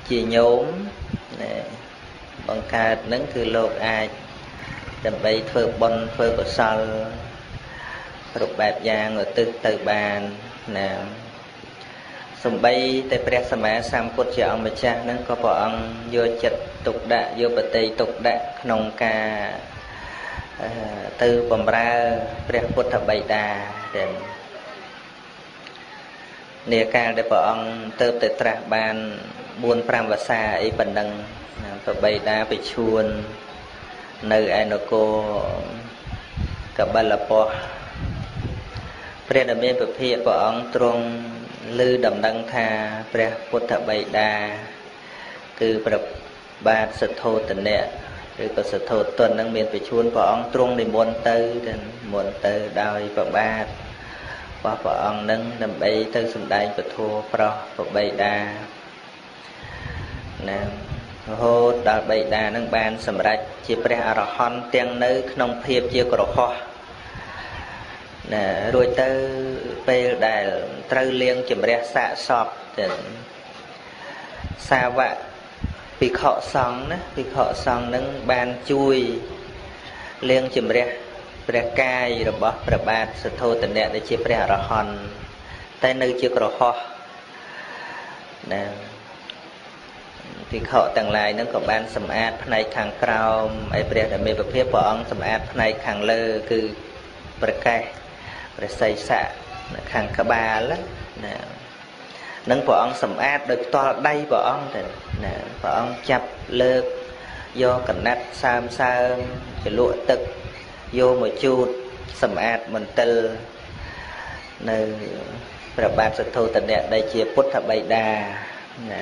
ជាញោមបង្កើតនឹងគឺលោកអាចដើម្បីធ្វើបុណ្យធ្វើកុសលគ្រប់បែបយ៉ាងឧទ្ទិសទៅបានណាសំបីតែព្រះសម្មាសម្ពុទ្ធជាអង្គម្ចាស់នឹងក៏ព្រះអង្គយកចិត្តទុកដាក់យកបតីទុកដាក់ក្នុងការទៅបម្រើព្រះពុទ្ធបិតាដែលនាកាលដែលព្រះអង្គទៅតែត្រាស់បាន 4-5 វស្សាអីប៉ុណ្ណឹងព្រះបិតាបញ្ឈួននៅឯនគរកបិលពស្តុព្រះដ៏មានពភាកព្រះអង្គទ្រង់ឮដំណឹងថាព្រះពុទ្ធបិតាគឺព្រះបាទសទ្ធោទនៈឬក៏សទ្ធោទននឹងមានបញ្ឈួនព្រះអង្គទ្រង់និមន្តទៅដោយព្រះបាទរបស់ព្រះអង្គនឹងដើម្បីទៅសម្ដែងពធប្រោសព្រះបិតាណារហូតដល់បិតានឹងបានសម្រេចជាព្រះអរហន្តទាំងនៅក្នុងភាពជាក្រហមណារួចទៅពេលដែលត្រូវលាងជំរះសាកសពទៅសាវកភិក្ខុសង្ឃណាភិក្ខុសង្ឃនឹងបានជួយលាងជំរះព្រះកាយរបស់ព្រះបាទសទ្ធោទនៈដែលជាព្រះអរហន្តតែនៅជាក្រហមណាភិក្ខុទាំងឡាយនឹងក៏បានសម្អាតផ្នែកខាងក្រោមហើយព្រះដ៏មានពភាកព្រះអង្គសម្អាតផ្នែកខាងលើគឺប្រកេះព្រះសីស័កនៅខាងក្បាលណានឹងព្រះអង្គសម្អាតដោយផ្ទាល់ដៃព្រះអង្គទៅណាព្រះអង្គចាប់លើកយកកណាត់សើមចលក់ទឹកយកមកជូតសម្អាតមន្ទិលនៅព្រះបាទសទ្ធោទនៈដែលជាពុទ្ធបិតាណា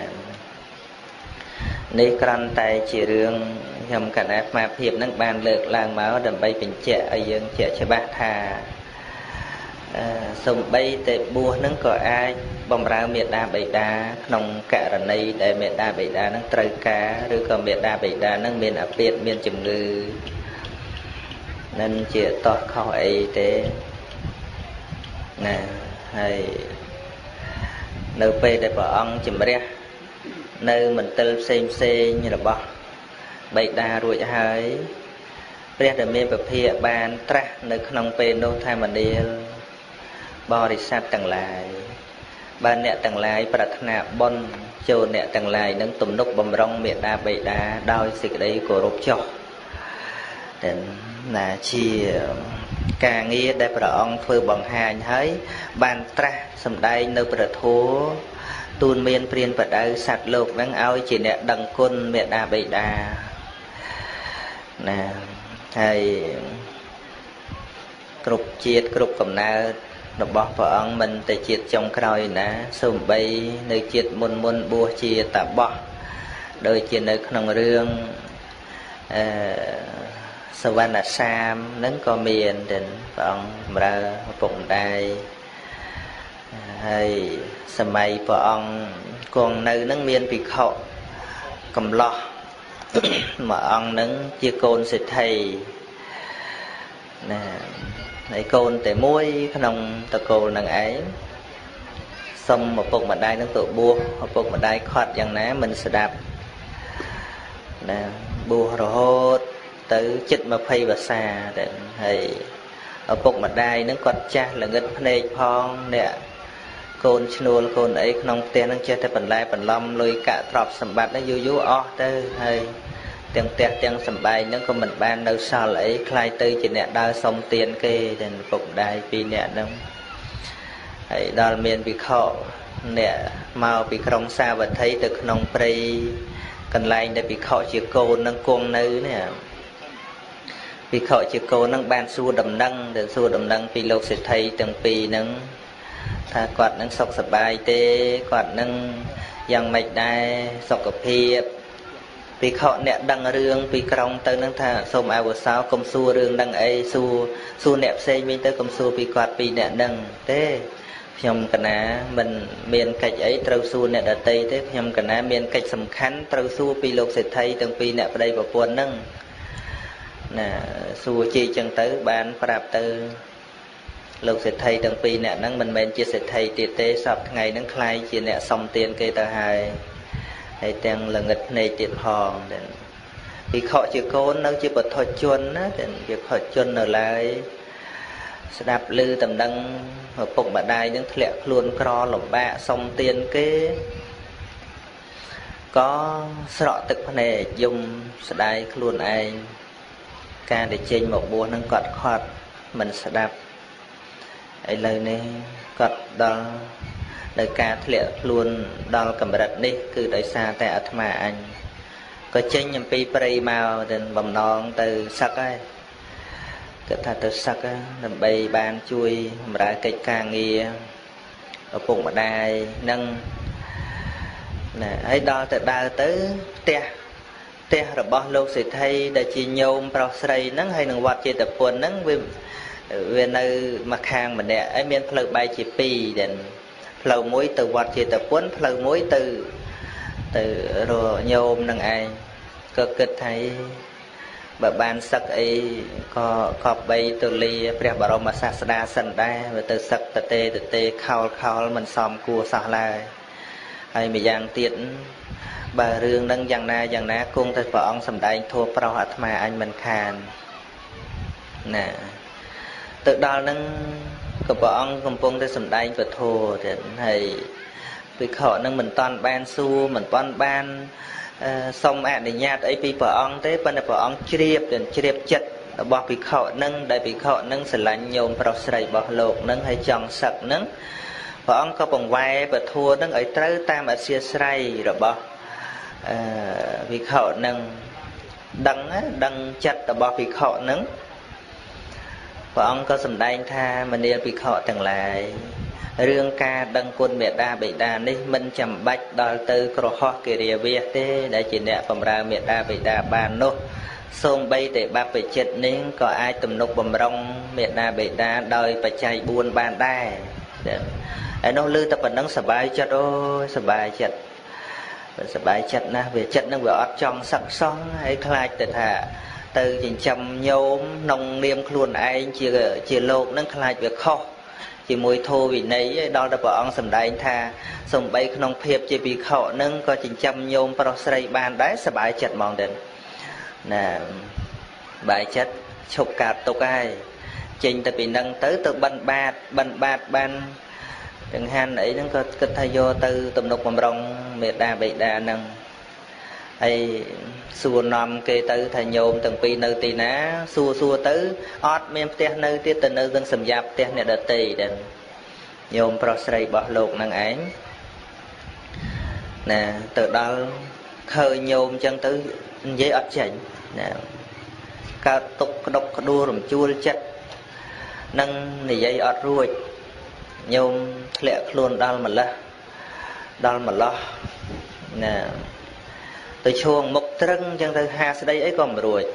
នេះគ្រាន់តែជារឿងខ្ញុំកណ្ដាលអាត្មាភាពនឹងបានលើកឡើងមកដើម្បីបញ្ជាក់ឲ្យយើងជាក់ច្បាស់ថាសំបីតែបួសនឹងក៏អាចបម្រើមេដាបិតាក្នុងករណីដែលមេដាបិតានឹងត្រូវការឬក៏មេដាបិតានឹងមានអាពាធមានជំងឺនឹងជាតោះខុសអីទេណាហើយនៅពេលដែលព្រះអង្គជំរះនៅមន្ទិលផ្សេងរបស់បិតារួចហើយព្រះដ៏មានពភាកបានត្រាស់នៅក្នុងពេលនោះថាមនាលបរិស័ទទាំងឡាយបើអ្នកទាំងឡាយប្រាថ្នាបុណ្យចូលអ្នកទាំងឡាយនឹងទំនុកបំរុងមេដាបិតាដោយសេចក្តីគោរពចុះតែណាជាការងារដែលព្រះអង្គធ្វើបង្ហាញហើយបានត្រាស់សម្ដែងនៅព្រះធម៌ទូលមានព្រានបដៅសត្វលោកនឹងឲ្យជាអ្នកដឹងគុណមេដាបិតាណាហើយគ្រប់ជាតិគ្រប់កំណើតរបស់ព្រះអង្គមិនតែជាតិចុងក្រោយណាសូម្បីនៅជាតិមុនបួសជាតាបោះដូចជានៅក្នុងរឿងសវណ្ណសាមនឹងក៏មានតែព្រះអង្គបម្រើឪពុកម្ដាយហើយសម័យព្រះអង្គគង់នៅនឹងមានភិក្ខុកំឡោះមួយអង្គនឹងជាកូនសេដ្ឋីណាហើយកូនតែមួយក្នុងតកូលនឹងឯងសុំឪពុកម្ដាយនឹងទៅបួសឪពុកម្ដាយខត់យ៉ាងណាមិនស្ដាប់ណាបួសរហូតទៅជិត20 វស្សាដែរហើយឪពុកម្ដាយនឹងគាត់ចាស់ល្ងិតភ្នែកផងអ្នកកូនឈ្នួលកូនអីក្នុងផ្ទះនឹងចេះតែបន្លែបន្លំលុយកាក់ទ្រព្យសម្បត្តិនឹងយូរអស់ទៅហើយទាំងផ្ទះទាំងសម្បែងហ្នឹងក៏មិនបាននៅសល់អីខ្លាយទៅជាអ្នកដើរសុំទានគេតែឪពុកម្ដាយ2នាក់ហ្នឹងហើយដល់មានភិក្ខុអ្នកមកពីក្រុងសាវត្ថីទៅក្នុងព្រៃកន្លែងដែលភិក្ខុជាកូននឹងគង់នៅនេះភិក្ខុជាកូននឹងបានសួរដំណឹងពីលោកសេដ្ឋីទាំងពីរហ្នឹងថាគាត់នឹងសុខសប្បាយទេគាត់នឹងយ៉ាងម៉េចដែរសុខភាពភិក្ខុអ្នកដឹងរឿងពីក្រុងទៅនឹងថាសូមអវសោកុំសួររឿងហ្នឹងអីសួរអ្នកផ្សេងវិញទៅកុំសួរពីគាត់ពីរអ្នកហ្នឹងទេខ្ញុំកណាមិនមានកិច្ចអីត្រូវសួរអ្នកដតីទេខ្ញុំកណាមានកិច្ចសំខាន់ត្រូវសួរពីលោកសេដ្ឋីទាំងពីរអ្នកប្តីប្រពន្ធហ្នឹងណាសួរជីចឹងទៅបានប្រាប់ទៅលោកសេដ្ឋីទាំងពីរអ្នកហ្នឹងមិនមែនជាសេដ្ឋីទៀតទេសពថ្ងៃហ្នឹងខ្លាយជាអ្នកសុំទានគេទៅហើយ hay tiếng là nghịch này tiệt hòn vì họ chỉ côn nó chỉ bật thôi chuồn á việc họ chuồn ở lại đạp lư tầm đăng ở bụng bà đai những lẹ luôn cro lồng bạ xong tiền cái có sọ tức này dùng đai luôn ai ca để trên một bùa nó cọt khọt mình sẽ đạp ấy lời này cọt đó lời ca lẹ luôn đó cầm bật đi cứ đợi xa tại atma anh có trên nhầm pi prey màu đến bầm non từ sắc ấy cái thà từ sắc á làm bay ban chui ra cây càng nghe ở vùng mà đai nâng nè ấy đo từ đa tới te rồi bao lâu sẽ thay để chi nhôm bao sấy nâng hay nâng quạt chi tập quần nâng về nơi mặt hàng mình nè ấy miền phơi bay chỉ pi đến phơi muối từ quạt chi tập quần phơi muối từ rồi nhôm nâng ai cơ kịch thấy bà ban sắc ấy có bay từ lyព្រះបរមសាស្តាសិនដែរvà từ sắc tê khao mình xòm cua sọ lại hay một dạng tiện bà rương nâng dạng na cung tới vợ ông sầm đại thua pro hạt mà anh mình khàn nè từ đó nâng có vợ ông cầm cung tới sầm đại và thua thì hay vì họ nâng mình toàn ban su mình toàn ban xong để nhát ấy bị vợ ông thế bên vợ ông chìa chất bỏ bị khọ nâng đại bị khọ nâng sẽ lạnh nhôm pro sấy bỏ lột nâng hay chọn sặc nâng vợ ông có bằng vai và thua nâng ấy tới tam ở xia sấy rồi bỏ bị khọ nâng đăng chất bỏ bị khọ nâng vợ ông có sầm đai tha mình đi bị khọ thằng lại rương ca đăng quân mẹ đa bị đa ní mình chầm bạch đòi từ cỏ ho kề địa việt thế để chỉ nè phẩm ra mẹ đa bị đa bàn nô xông bay để ba bị chết nên có ai tầm nục bầm rong mẹ đa bị đa đòi phải chạy buôn bàn đai ai nó lư tập nâng sờ bài chật ôi sờ bài chật na về chật nó vừa ót trong sắc son hay khai từ thả từ chỉ chầm nhôm nông niêm luôn ai chia lột nó khai việc kho chỉ mùi thô vì nấy đó là vợ ông sầm đại tha sầm bay không phep chỉ bị khọ nâng có chỉ chăm nhôm prosray ban đấy sẽ bài chặt mòn đến nè bài chất chụp cả tục ai trình tập bị nâng tới từ ban ban đừng han ấy nó có cái thay vô từ tụm nục bầm rong mệt đa bị đa nâng ai xua nằm kê tới thay nhôm từng pi nơi tì ná xua tới ót miền tây nơi tiết từ nơi dân sầm dạp tây này đợt tì đến nhôm prosray bỏ lột năng ánh nè từ đó khơi nhôm chân tới giấy ót chảnh nè ca tục độc đua rầm chua chất nâng này giấy ót ruồi nhôm lẹ luôn đal mà lo nè từ chuông một trăng chân từ hai đây ấy còn rồi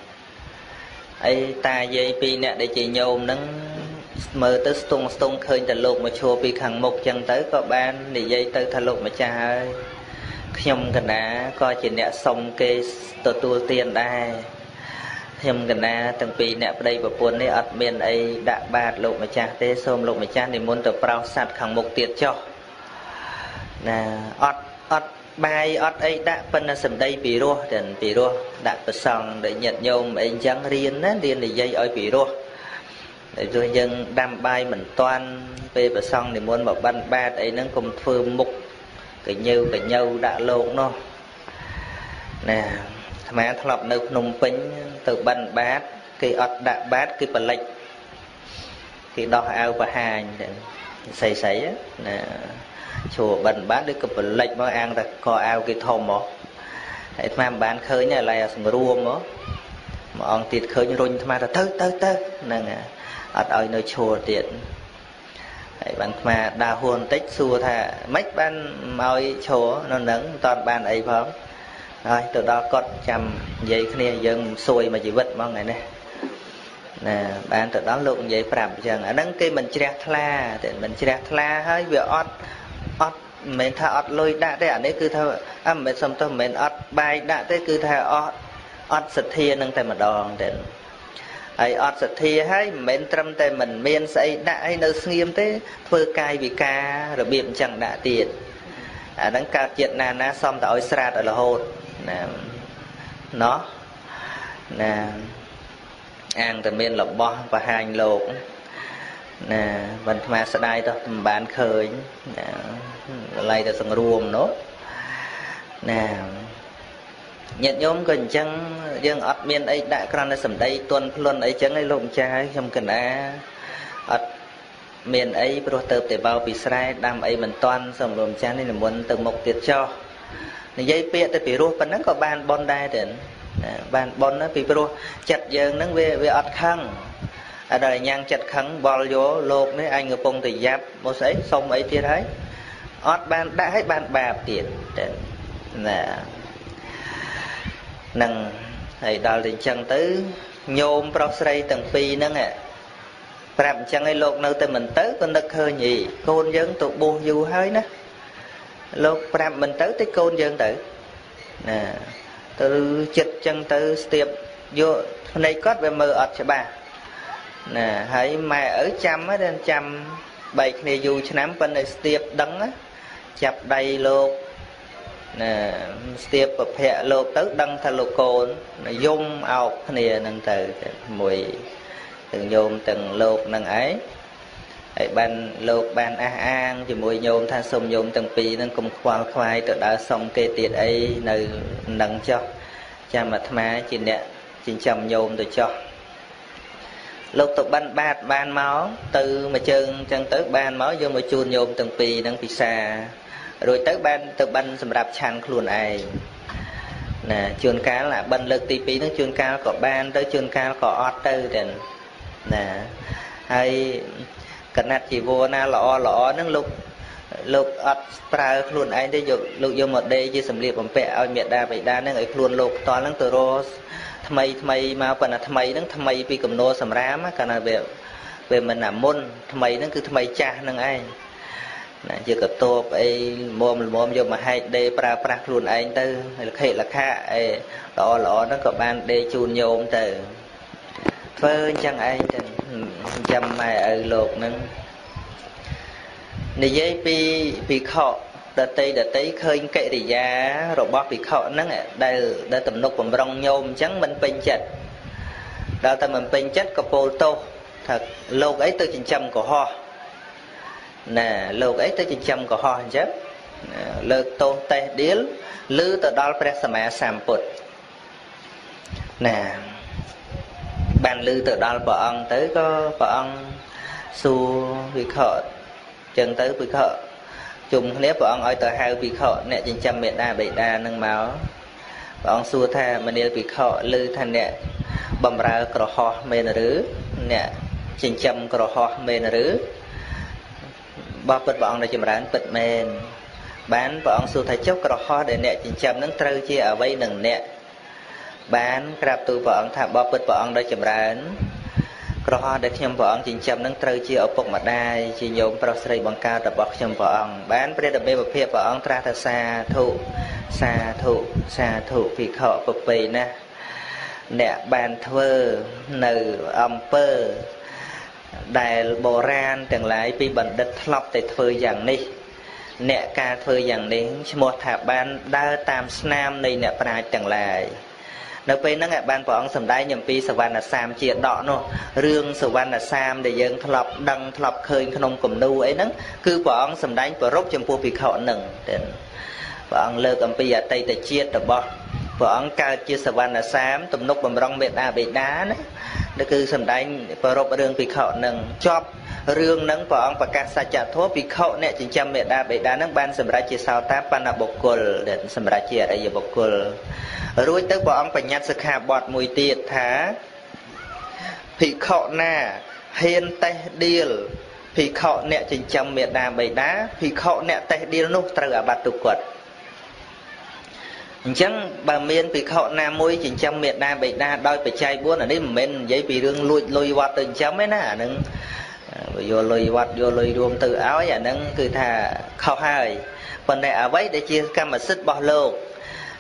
ấy ta dây pi nè để chị nhôm nâng mơ tới stung khơi từ lục mà chùa pi khẳng một chân tới có ban để dây tới thà lục mà cha ơi nhom gần á coi chị nè xong kê tua tiền đây nhom gần á từng pi nè đây và buồn đấy ắt miền ấy đã bạt lục mà cha tê xôm lục mà cha thì muốn từ prao sạt khẳng một tiệt cho nè ắt bài ót ấy đã phân là sầm đây bị rùa đã bật sòng để nhận nhôm ấy trắng riêng để dây ở bị rùa để rồi dân đam bài mình toàn về bật sòng thì muốn một ban ba ấy nó cùng phơi mục cái nhau đã lộn nó nè mà thọp nơi nông pính từ ban bát cái ót đã bát cái bật lệch cái đo ao và hàng sấy á nè chùa bần bán được cái lệch mà ăn là co ao cái thom mà hãy mang bán khơi này là sừng ruộng mà ông tiệt khơi như run tham là tới nè ở nơi chùa tiệt hãy bán mà đa huồn tích xua thà mấy ban môi chùa nó nắng toàn ban ấy phải không rồi từ đó có chầm vậy kia dân xuôi mà chỉ vật mọi ngày này nè bạn từ đó luôn vậy phạm rằng ở nắng kia mình chia thla hơi việc ót mình tha ót lôi đã đấy anh ấy cứ thôi mình xong tôi mình ót bài đã đấy cứ theo ót sệt thia nâng tay mà đòn đến ấy ót sệt thia hay mình trâm tay mình miên xây đã hay nơi nghiêm thế phơi cay vì ca rồi biệm chẳng đã tiền អាហ្នឹងកើតជាតិណាសុំតែឲ្យស្រាតឲ្យរហូតណាណោះណាអាងតែមានរបស់បង្ហាញលោកណាមិនថ្មស្ដាយទៅមិនបានឃើញណាកន្លែងតែសង្រួមនោះណាញាតិញោមក៏អញ្ចឹងយើងអត់មានអីដាក់គ្រាន់តែសម្ដីទន់ភ្លន់អីចឹងឯងលោកម្ចាស់ហើយខ្ញុំកណាអត់មានអីព្រោះទៅតែបោពីស្រែដាំអីមិនតាន់សូមលោកម្ចាស់នេះនិមន្តទៅមុខទៀតចោះនិយាយពាក្យទៅពីរោះប៉ុណ្ណឹងក៏បានបនដែរទេបានបនណាពីព្រោះចិត្តយើងហ្នឹងវាអត់ខឹងអត់ដល់ញ៉ាំងចិត្តខឹងបល់យកលោកនេះអញកំពុងតែយ៉ាប់មកស្អីសុំអីទៀតហើយអត់បានដាក់ឲ្យបានបាបទៀតណានឹងហើយដល់តែអញ្ចឹងទៅញោមប្រុសស្រីទាំងពីរហ្នឹងប្រាប់អញ្ចឹងឲ្យលោកនៅតែមិនទៅក៏នឹកឃើញអីកូនយើងទៅបួសយូរហើយណាលោកប្រាប់មិនទៅតែកូនយើងទៅណាទៅចិត្តអញ្ចឹងទៅស្ទាបយកភ្នែកគាត់វាមើលអត់ច្បាស់ណាហើយម៉ែឪចាំតែចាំបែកគ្នាយូរឆ្នាំប៉ុន្តែស្ទាបដឹងចាប់ដៃលោកណាស្ទាបប្រភៈលោកទៅដឹងថាលោកកូនយំអោបគ្នានឹងទៅមួយទាំងញោមទាំងលោកនឹងឯងហើយបានលោកបានអះអាងជាមួយញោមថាសូមញោមទាំងពីរនឹងកុំខ្វល់ខ្វាយទៅដើរសុំគេទៀតអីនៅនឹងចោះចាំអាត្មាជាអ្នកចិញ្ចឹមញោមទៅចោះលោកទៅបិណ្ឌបាតបានមកទៅមួយជើងអញ្ចឹងទៅបានមកយកមកជូនញោមទាំងពីរនឹងពិសារួចទៅបានទៅបិណ្ឌសម្រាប់ឆាន់ខ្លួនឯងណាជួនកាលអាបិណ្ឌលើកទី2ហ្នឹងជួនកាលក៏បានទៅជួនកាលក៏អត់ទៅទេណាហើយកណាត់ជីវរណាល្អហ្នឹងលោកអត់ប្រើខ្លួនឯងទេលោកយកមកដេកជាសម្លៀកបំពាក់ឲ្យមេដាបៃតាហ្នឹងឲ្យខ្លួនលោកផ្ទាល់ហ្នឹងទៅរកថ្មីមកប៉ុន្តែថ្មីហ្នឹងថ្មីពីកំណោសម្រាមកាលណាវាមិនអាមុនថ្មីហ្នឹងគឺថ្មីចាស់ហ្នឹងឯងណាជាកតបអីមុំយកមកហែកដេប្រើប្រាស់ខ្លួនឯងទៅលខិលខៈអីល្អហ្នឹងក៏បានដេជូនញោមទៅធ្វើអញ្ចឹងឯងទៅចាំម៉ែឪលោកហ្នឹងនិយាយពីភិក្ខុដតីឃើញកិរិយារបស់ភិក្ខុហ្នឹងដែលទំនុកបំរុងញោមអញ្ចឹងមិនពេញចិត្តដល់តែមិនពេញចិត្តក៏ពោលទោសថាលោកអីទៅចិញ្ចឹមកុហកណាលោកអីទៅចិញ្ចឹមកុហកអញ្ចឹងលើកទោសតេះដៀលឮទៅដល់ព្រះសម្មាសម្ពុទ្ធណាបានឮទៅដល់ព្រះអង្គទៅក៏ព្រះអង្គសួរភិក្ខុចឹងទៅភិក្ខុជុំគ្នាព្រះអង្គឲ្យទៅហៅភិក្ខុអ្នកចិញ្ចឹមមេដាបិតានឹងមកព្រះអង្គសួរថាមនាលភិក្ខុឮថាអ្នកបំរើក្រហោះមែនឬអ្នកចិញ្ចឹមក្រហោះមែនឬបបិទ្ធព្រះអង្គដែលចម្រើនពិតមែនបានព្រះអង្គសួរថាចុះក្រហោះដែលអ្នកចិញ្ចឹមនឹងត្រូវជាអ្វីនឹងអ្នកបានក្រាបទូលព្រះអង្គថាបបិទ្ធព្រះអង្គដែលចម្រើនក្រហោះដែលខ្ញុំព្រះអង្គចិញ្ចឹមនឹងត្រូវជាឪពុកម្ដាយជាញោមប្រុសស្រីបង្កើតរបស់ខ្ញុំព្រះអង្គបានព្រះដមេពភាព្រះអង្គត្រាស់ថាសាធុភិក្ខុពពៃណាអ្នកបានធ្វើនៅអំពើដែលបុរាណទាំងឡាយពីបណ្ឌិតធ្លាប់តែធ្វើយ៉ាងនេះអ្នកការធ្វើយ៉ាងនេះឈ្មោះថាបានដើរតាមស្នាមនៃអ្នកប្រាជ្ញទាំងឡាយនៅពេលហ្នឹងបានព្រះអង្គសម្ដែងអំពីសវណ្ណសាមជាដកនោះរឿងសវណ្ណសាមដែលយើងធ្លាប់ដឹងធ្លាប់ឃើញក្នុងគំនូអីហ្នឹងគឺព្រះអង្គសម្ដែងប្ររពចំពោះភិក្ខុហ្នឹងព្រះអង្គលើកអំពីអតីតជាតិរបស់ព្រះអង្គកើតជាសវណ្ណសាមទំនុកបំរុងមេដាបិតាណានោះគឺសម្ដែងប្ររពរឿងភិក្ខុហ្នឹងចប់រឿងហ្នឹងព្រះអង្គប្រកាសសច្ចធម៌ភិក្ខុអ្នកចិញ្ចឹមមេដាបិតាហ្នឹងបានសម្រេចជាសោតាបណ្ណបុគ្គលដែលសម្រេចជាអរិយបុគ្គលរួចទៅព្រះអង្គបញ្ញត្តិសិក្ខាបទមួយទៀតថាភិក្ខុណាហ៊ានតេះដៀលភិក្ខុអ្នកចិញ្ចឹមមេដាបិតាភិក្ខុអ្នកតេះដៀលនោះត្រូវអាบัតិទុគតអញ្ចឹងបើមានភិក្ខុណាមួយចិញ្ចឹមមេដាបិតាដោយបច្ច័យ4អានេះមិនមែននិយាយពីរឿងលួចលុយវត្តទៅចិញ្ចឹមទេណាអានឹងយកលុយវត្តយកលុយរួមទៅឲ្យអានឹងគឺថាខុសហើយប៉ុន្តែអ្វីដែលជាកម្មសិទ្ធិរបស់លោក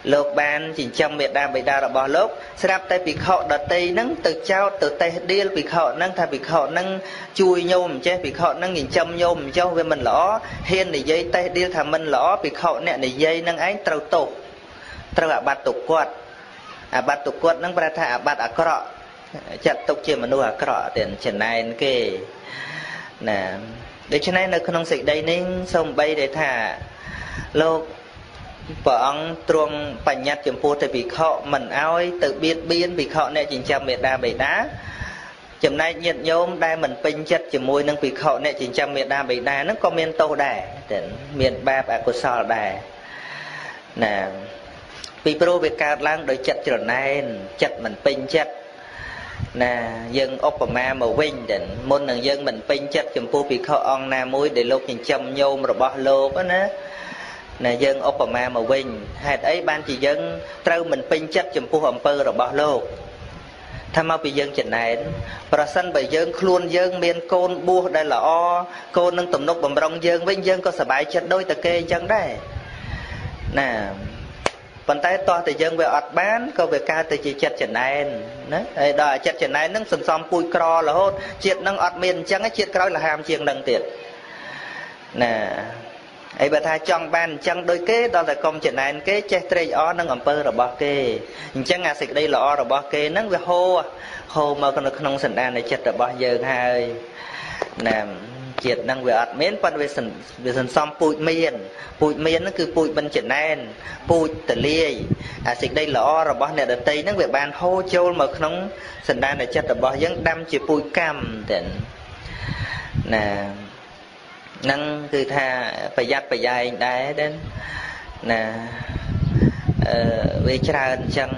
លោកបានចិញ្ចឹមមេដាបេដារបស់លោកស្រាប់តែភិក្ខុដតីហ្នឹងទៅចោទទៅតេះដៀលភិក្ខុហ្នឹងថាភិក្ខុហ្នឹងជួយញោមចេះភិក្ខុហ្នឹងចិញ្ចឹមញោមចុះវាមិនល្អហ៊ាននិយាយតេះដៀលថាមិនល្អភិក្ខុអ្នកនិយាយហ្នឹងឯងត្រូវទោសត្រូវអាបត្តិទុក្ខគាត់អាបត្តិទុក្ខគាត់ហ្នឹងប្រែថាអាបត្តិអាក្រក់ចាត់ទុកជាមនុស្សអាក្រក់ទាំងចំណែនគេណាដូច្នេះនៅក្នុងសេចក្តីនេះសូម្បីតែថាលោកព្រះអង្គទ្រង់បញ្ញត្តិចំពោះទៅភិក្ខុមិនអោយទៅបៀតបៀនភិក្ខុអ្នកចិញ្ចឹមមេដាបេដាចំណែកញាតិញោមដែលមិនពេញចិត្តជាមួយនឹងភិក្ខុអ្នកចិញ្ចឹមមេដាបេដាហ្នឹងក៏មានទោសដែរតែមានបាបអកុសលដែរណាពីព្រោះវាកើតឡើងដោយចិត្តច្រណែនចិត្តមិនពេញចិត្តណាយើងឧបមាមកវិញទៅមុននឹងយើងមិនពេញចិត្តចំពោះភិក្ខុអង្គណាមួយដែលលោកចិញ្ចឹមញោមរបស់លោកណាយើងឧបមាមកវិញហេតុអីបានជាយើងត្រូវមិនពេញចិត្តចំពោះអំពើរបស់លោកថាមកពីយើងចំណែនប្រសិនបើយើងខ្លួនយើងមានកូនបួសដែលល្អកូននឹងទំនុកបំរុងយើងវិញយើងក៏សប្បាយចិត្តដូចតែគេអញ្ចឹងដែរណាប៉ុន្តែតោះតែយើងវាអត់បានក៏វាកើតទៅជាចិត្តចំណែនណាហើយដល់ចិត្តចំណែនហ្នឹងសន្សំពូជក្ររហូតជាតិហ្នឹងអត់មានអញ្ចឹងជាតិក្រោយលហាមជាងហ្នឹងទៀតណាហើយបើថាចង់បានអញ្ចឹងដូចគេដល់តែកុំចំណែនគេចេះត្រេកអរនឹងអំពើរបស់គេអញ្ចឹងអាសេចក្តីល្អរបស់គេហ្នឹងវាហូរមកនៅក្នុងសន្តាននៃចិត្តរបស់យើងហើយណាជាតិហ្នឹងវាអត់មានប៉ុន្តែវាសន្សំពូជមានហ្នឹងគឺពូជមិនចំណែនពូជតលាយអាសេចក្តីល្អរបស់អ្នកដតីហ្នឹងវាបានហូរចូលមកក្នុងសន្តាននៃចិត្តរបស់យើងដាំជាពូជកម្មទៅណាហ្នឹងគឺថាប្រយ័ត្នប្រយែងដែរណាវាច្រើនអញ្ចឹង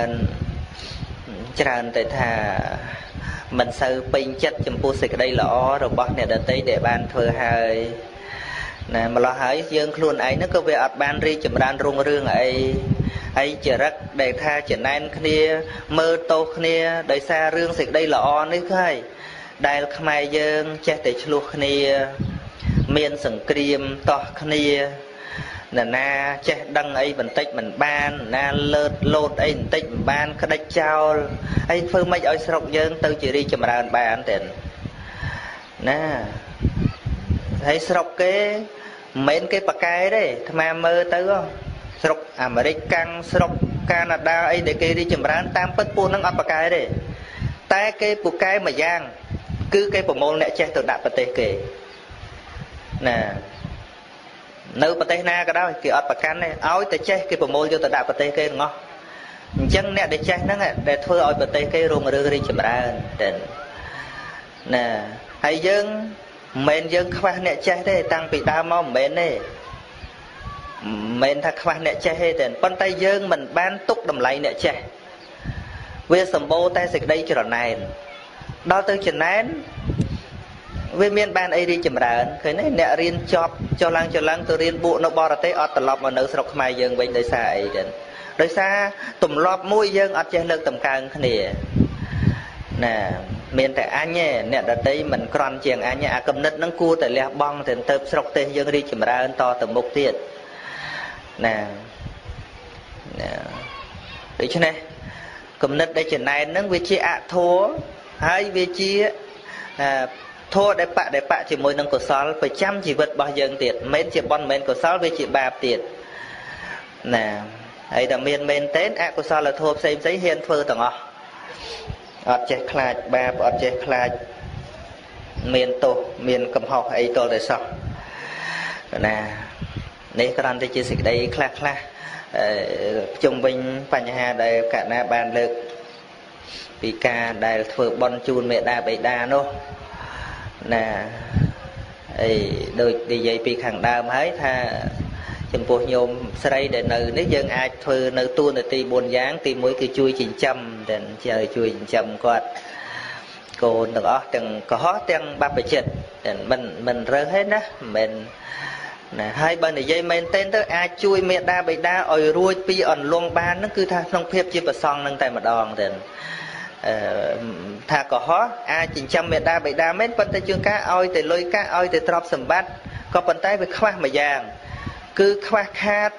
ច្រើនតែថាមិនសូវពេញចិត្តចំពោះសេចក្តីល្អរបស់អ្នកដទៃដែលបានធ្វើហើយណាម្ល៉េះហើយយើងខ្លួនឯងហ្នឹងក៏វាអត់បានរីកចម្រើនរុងរឿងអីហើយចរិតដែលថាចំណែនគ្នាមើលទោសគ្នាដោយសាររឿងសេចក្តីល្អនេះហើយដែលខ្មែរយើងចេះតែឆ្លោះគ្នាមានសង្គ្រាមតោះគ្នាណាចេះដឹងអីបន្តិចមិនបានណាលើតលោតអីបន្តិចមិនបានក្តិចចោលអីធ្វើម៉េចឲ្យស្រុកយើងទៅជារីកចម្រើនបានទេណាហើយស្រុកគេមិនមែនគេប៉ាកែទេអាត្មាមើលទៅស្រុកអាមេរិកកាំងស្រុកកាណាដាអីដែលគេរីកចម្រើនតាមពិតពួកហ្នឹងអត់ប៉ាកែទេតែគេពូកែមួយយ៉ាងគឺគេប្រមូលអ្នកចេះទៅដាក់ប្រទេសគេណានៅប្រទេសណាក៏ដោយគេអត់ប្រកាន់ទេឲ្យតែចេះគេប្រមូលយកទៅដាក់ប្រទេសគេទាំងអស់អញ្ចឹងអ្នកដែលចេះហ្នឹងដែលធ្វើឲ្យប្រទេសគេរុងរឿងរីកចម្រើនទៅណាហើយយើងមិនមែនយើងខ្វះអ្នកចេះទេតាំងពីដើមមកមិនមែនទេមិនមែនថាខ្វះអ្នកចេះទេប៉ុន្តែយើងមិនបានទុកតម្លៃអ្នកចេះវាសម្បូរតែសេចក្តីច្រណែនដល់ទៅចំណែនវាមានបានអីរីកចម្រើនឃើញទេអ្នករៀនចប់ចុះឡើងទៅរៀនបួកនៅបរទេសអត់ត្រឡប់មកនៅស្រុកខ្មែរយើងវិញដោយសារអីទេដោយសារទម្លាប់មួយយើងអត់ចេះលើកតម្កើងគ្នាណាមានតែអញទេអ្នកដតីមិនក្រន់ជាងអញអាគំនិតហ្នឹងគួរតែលះបង់ទៅស្រុកទេសយើងរីកចម្រើនតទៅមុខទៀតណាដូច្នេះគំនិតដែលចំណែនហ្នឹងវាជាអធម៌ហើយវាជាធម៌ដែលបៈជាមួយនឹងកុសលប្រចាំជីវិតរបស់យើងទៀតមិនមែនជាបុណ្យមិនមែនកុសលវាជាបាបទៀតណាហើយតែមានមែនទេអកុសលធម៌ផ្សេងហ៊ានធ្វើទាំងអស់អត់ចេះខ្លាចបាបអត់ចេះខ្លាចមានទោសមានកំហុសអីតលតែសោះណានេះគ្រាន់តែជាសេចក្តីខ្លះជុំវិញបញ្ហាដែលកណាបានលើកពីការដែលធ្វើបុណ្យជូនមេដាបេដានោះណាអីដូចនិយាយពីខាងដើមហើយថាចំពោះញោមស្រីដែលនៅនេះយើងអាចធ្វើនៅតួនាទី4យ៉ាងទី1គឺជួយចិញ្ចឹមតែជួយចិញ្ចឹមគាត់កូនទាំងអស់ទាំងកុហកទាំងបព្វជិតតែមិនរើសទេណាមិនណាហើយបើនិយាយមែនទែនទៅអាចជួយមេដាបេដាឲ្យរួចពីអន្លង់បានហ្នឹងគឺថាក្នុងភាពជាប្រសង់នឹងតែម្ដងទេថាកុហកអាចចិញ្ចឹមមេដាបេដាមែនប៉ុន្តែជួនកាលឲ្យតែលុយកាក់ឲ្យតែទ្រព្យសម្បត្តិក៏ប៉ុន្តែវាខ្វះមួយយ៉ាងគឺខ្វះខាត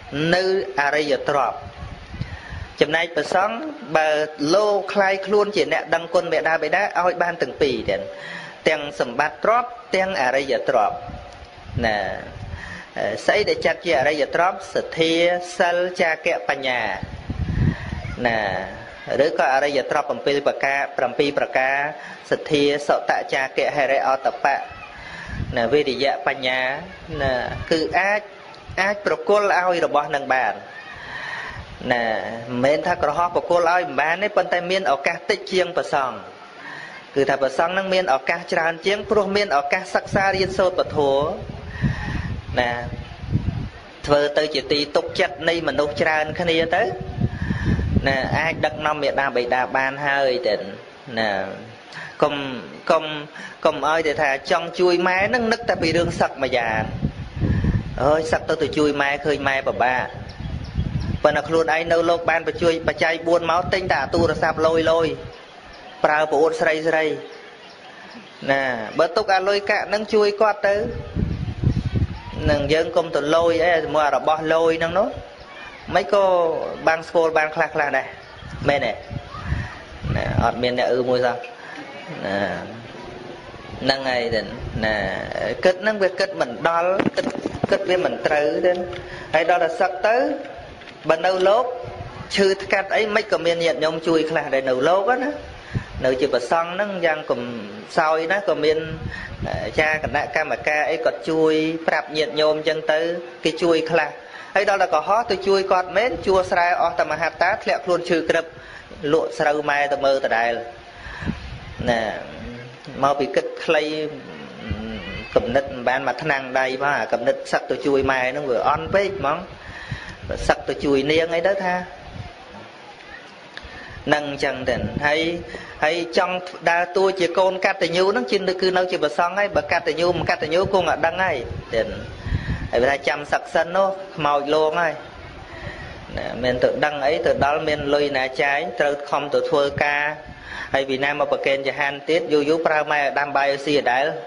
នៅអរិយទ្រព្យចំណែកព្រះសង្ឃបើលោខ្លាយខ្លួនជាអ្នកដឹងគុណមេដាបិតាឲ្យបានទាំងពីរទៀតទាំងសម្បត្តិទ្រព្យទាំងអរិយទ្រព្យណាស្អីដែលចាត់ជាអរិយទ្រព្យសទ្ធាសិលចាគៈបញ្ញាណាឬក៏អរិយទ្រព្យ7ប្រការ7ប្រការសទ្ធាសតចាគៈហិរិអតបៈណាវិរិយៈបញ្ញាណាគឺអាចប្រគល់ឲ្យរបស់នឹងបានណាមិនមែនថាក្រហោះប្រគល់ឲ្យមិនបានទេប៉ុន្តែមានឱកាសតិចជាងព្រះសង្ឃគឺថាព្រះសង្ឃនឹងមានឱកាសច្រើនជាងព្រោះមានឱកាសសិក្សារៀនសូត្រពធណាធ្វើទៅជាទីទុកចិត្តនៃមនុស្សច្រើនគ្នាទៅណាអាចដឹកនាំមេដាបិតាបានហើយទៅណាកុំឲ្យតែថាចង់ជួយម៉ែនឹងនឹកតែពីរឿងសឹកមួយយ៉ាងអើយសឹកទៅជួយម៉ែឃើញម៉ែពិបាកប៉ុន្តែខ្លួនឯងនៅលោកបានបញ្ជួយបច្ច័យ4មកទិញតែទូរស័ព្ទលយប្រើប្រអួតស្រីណាបើទុកអាលុយកាក់នឹងជួយគាត់ទៅនឹងយើងកុំទៅលយអីជាមួយរបស់លយហ្នឹងនោះមិនក៏បានស្គាល់បានខ្លះដែរមែនទេណាអត់មានអ្នកមួយសោះណាហ្នឹងហើយណាគិតហ្នឹងវាគិតមិនដល់គិតវាមិនត្រូវទេហើយដល់តែសឹកទៅបើនៅលោកឈឺថ្កាត់អីមិនក៏មានញាតិញោមជួយខ្លះដែរនៅលោកណានៅជាប្រសង់ហ្នឹងយ៉ាងកំសោយណាក៏មានចាគណៈកម្មការអីក៏ជួយប្រាប់ញាតិញោមអញ្ចឹងទៅគេជួយខ្លះហើយដល់តែកុហកទៅជួយគាត់មែនជួស្រែអស់តែមហត្តាធ្លាក់ខ្លួនឈឺក្រឹបលក់ស្រូវម៉ែទៅមើលដដែលណាមកពីគិតខ្លីកំណត់មិនបានមកថ្នាំងដៃផងកំណត់សឹកទៅជួយម៉ែហ្នឹងវាអន់ពេកហ្មងសឹកទៅជួយនាងអីទៅថានឹងអញ្ចឹងទៅហើយចង់ដើរតួជាកូនកតញ្ញូហ្នឹងគឺនៅជាប្រសង់ហើយបើកតញ្ញូមិនកតញ្ញូគង់តែដឹងហើយទៅហើយវាថាចាំសឹកសិននោះខ្មោចលងហើយណាមានទៅដឹងអីទៅដល់មានលុយណាចាយត្រូវខំទៅធ្វើការហើយពីណាមកប្រកេនចហានទៀតយូរប្រើម៉ែដាំបាយស៊ីដដែល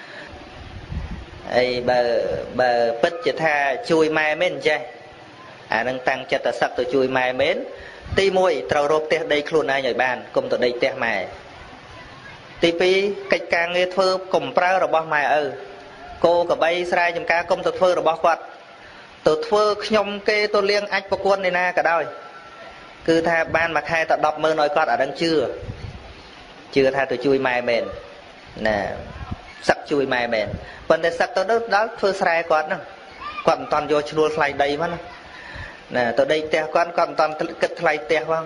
អីបើពិតជាថាជួយម៉ែមែនចេះអានឹងតាំងចិត្តតែសឹកទៅជួយម៉ែមែនទី1ត្រូវរកផ្ទះដីខ្លួនឯងឲ្យបានកុំទៅដីផ្ទះម៉ែទី2កិច្ចការងារធ្វើកុំប្រើរបស់ម៉ែឪគោក្របីស្រែចម្ការកុំទៅធ្វើរបស់គាត់ទៅធ្វើខ្ញុំគេទៅលៀងអាចប្រគួតឯណាក៏ដោយគឺថាបានមួយខែតែ100000ឲ្យគាត់អានឹងជឿថាទៅជួយម៉ែមែនណាសឹកជួយម៉ែមែនប៉ុន្តែសឹកទៅដល់ធ្វើស្រែគាត់ហ្នឹងគាត់មិនតាន់យកឈ្នួលថ្លៃដីមកណាទៅដីផ្ទះគាត់មិនតាន់គិតថ្លៃផ្ទះផង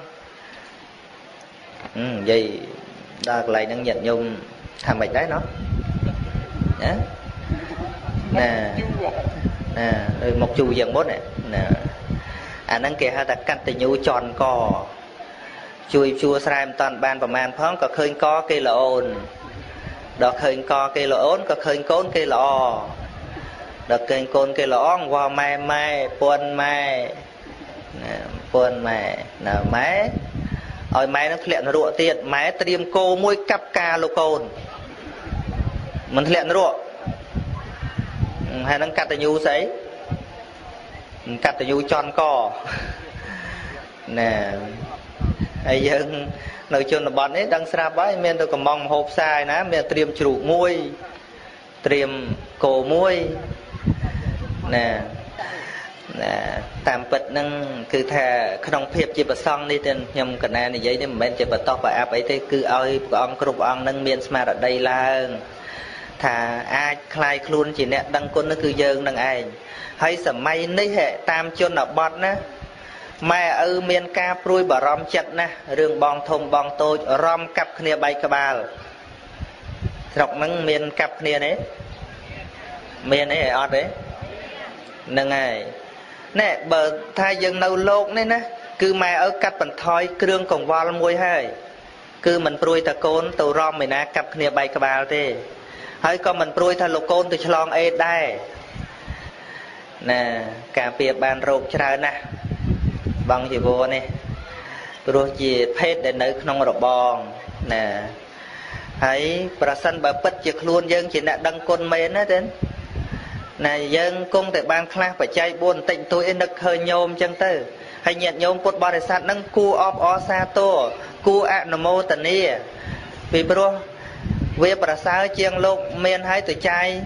និយាយដល់កន្លែងហ្នឹងញាតិញោមថាម៉េចដែរណោះណាមកជូរយ៉ាងមុនណាអាហ្នឹងគេហៅថាកតញ្ញូចន់កជួយជួស្រែមិនតាន់បានប្រមាណផងក៏ឃើញកគេល្អអូនដល់ឃើញកគេល្អអូនក៏ឃើញកូនគេល្អដល់ឃើញកូនគេល្អអង្វរម៉ែពួនម៉ែណាពួនម៉ែណាម៉ែឲ្យម៉ែនឹងធ្លាក់នរកទៀតម៉ែត្រៀមគោមួយកាប់ការលោកកូនមិនធ្លាក់នរកហើយនឹងកតញ្ញូស្អីកតញ្ញូចន់កណាហើយយើងនៅជនបទនេះដឹងស្រាប់ហើយមានទៅកំងមហូបផ្សាយណាមានត្រៀមជ្រូកមួយត្រៀមគោមួយណាតាមពិតហ្នឹងគឺថាក្នុងភាពជាប្រសង់នេះទៅខ្ញុំកណានិយាយនេះមិនមែនជាបតោះប្រអាប់អីទេគឺឲ្យព្រះអង្គគ្រប់អង្គនឹងមានស្មារតីឡើងថាអាចคลายខ្លួនជាអ្នកដឹងគុណនោះគឺយើងនឹងឯងហើយសម័យនេះតាមជនបទណាម៉ែឪមានការព្រួយបារម្ភចិត្តណាស់រឿងបងធំបងតូចរំកាប់គ្នាបែកក្បាលស្រុកហ្នឹងមានកាប់គ្នាទេមានអីអត់ទេហ្នឹងហើយណែបើថាយើងនៅលោកនេះណាគឺម៉ែឪកាត់បន្ថយគ្រឿងកង្វល់មួយហើយគឺមិនព្រួយតកូនទៅរំឯណាកាប់គ្នាបែកក្បាលទេហើយក៏មិនព្រួយថាលោកកូនទៅឆ្លងអេដដែរណាការពារបានរោគច្រើនណាស់បងជីវរនេះព្រោះជាភេទដែលនៅក្នុងរបងណាហើយប្រសិនបើពិតជាខ្លួនយើងជាអ្នកដឹងគុណមែនណាទេ này dân cung tại ban class phải chạy buồn tịnh tôi nực hơi nhôm chân tư hay nhận nhôm cột bò để sát nâng cu ọp ó sa tô cu ạ nô mô tần nia vì bro vì bà sao chiêng lục miền hay tụi trai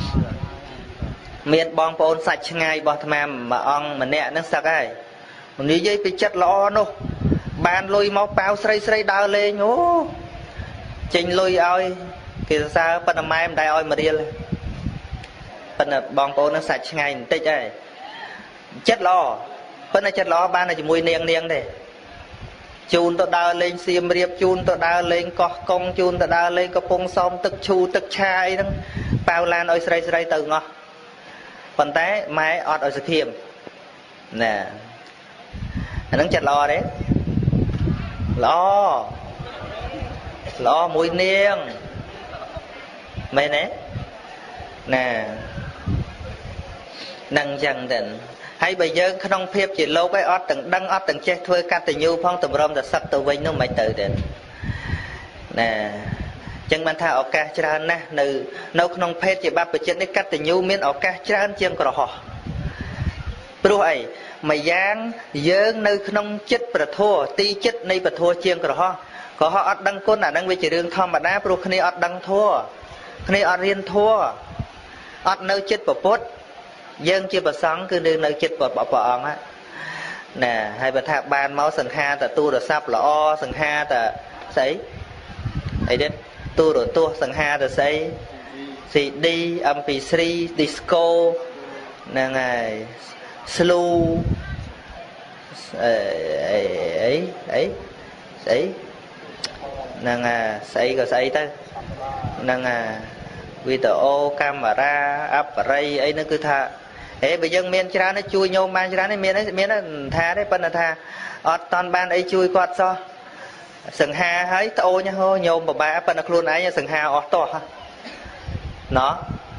miền bong bồn sạch ngay bò tham mà ông mà nẹ nâng sạc ai mình đi dây bị chất lõ nô ban lùi máu bao sấy sấy đau lên nhố trình lùi ơi kì sao phần mai em đại ơi mà đi lên phần bong bồn nâng sạch ngay tích ấy chất lõ phần này chất lõ ban này chỉ mùi niêng niêng đây chun tôi đào lên xiêm riệp chun tôi đào lên có công chun tôi đào lên có phong xóm tức chu tức chai đó bao lan ơi sấy sấy từ ngõ phần té máy ọt ở sự thiềm nè nó chặt lò đấy lò mũi niêng mày nè năng chẳng định hay bây giờ không phép chỉ lâu cái ót từng đăng ót từng chết thôi cắt từ nhiêu phong từ brom từ sắc từ vinh nó mày tự đến nè chẳng bàn thà ở ca tràn nè nữ nấu không phép chỉ bắt chết đấy cắt từ nhiêu miếng ở ca tràn chiêng cỏ họ rồi mày giang dơn nơi không chết bật thua ti chết nơi bật thua chiêng cỏ họ có họ ót đăng côn là đăng về chỉ đường thom mà đá rồi khi ót đăng thua khi ót riêng thua ót nơi chết bật bốt dân chưa bật sáng cứ đương nơi chết bật bỏ á nè hay bật thạc bàn máu sừng ha ta tu được sắp là o sừng ha ta sấy ấy đến tu được tu sừng ha ta sấy thì đi âm pì sri disco nè ngày slow ấy nè ngày sấy rồi sấy tới nè ngày video camera apparay ấy nó cứ tha thế bây giờ miền ra nó chui nhau mang ra nó miền nó tha đấy phân là tha ọt toàn ban ấy chui quạt so sừng ha ấy tô nha hô nhau mà ba phân là luôn ấy sừng ha ọt to ha nó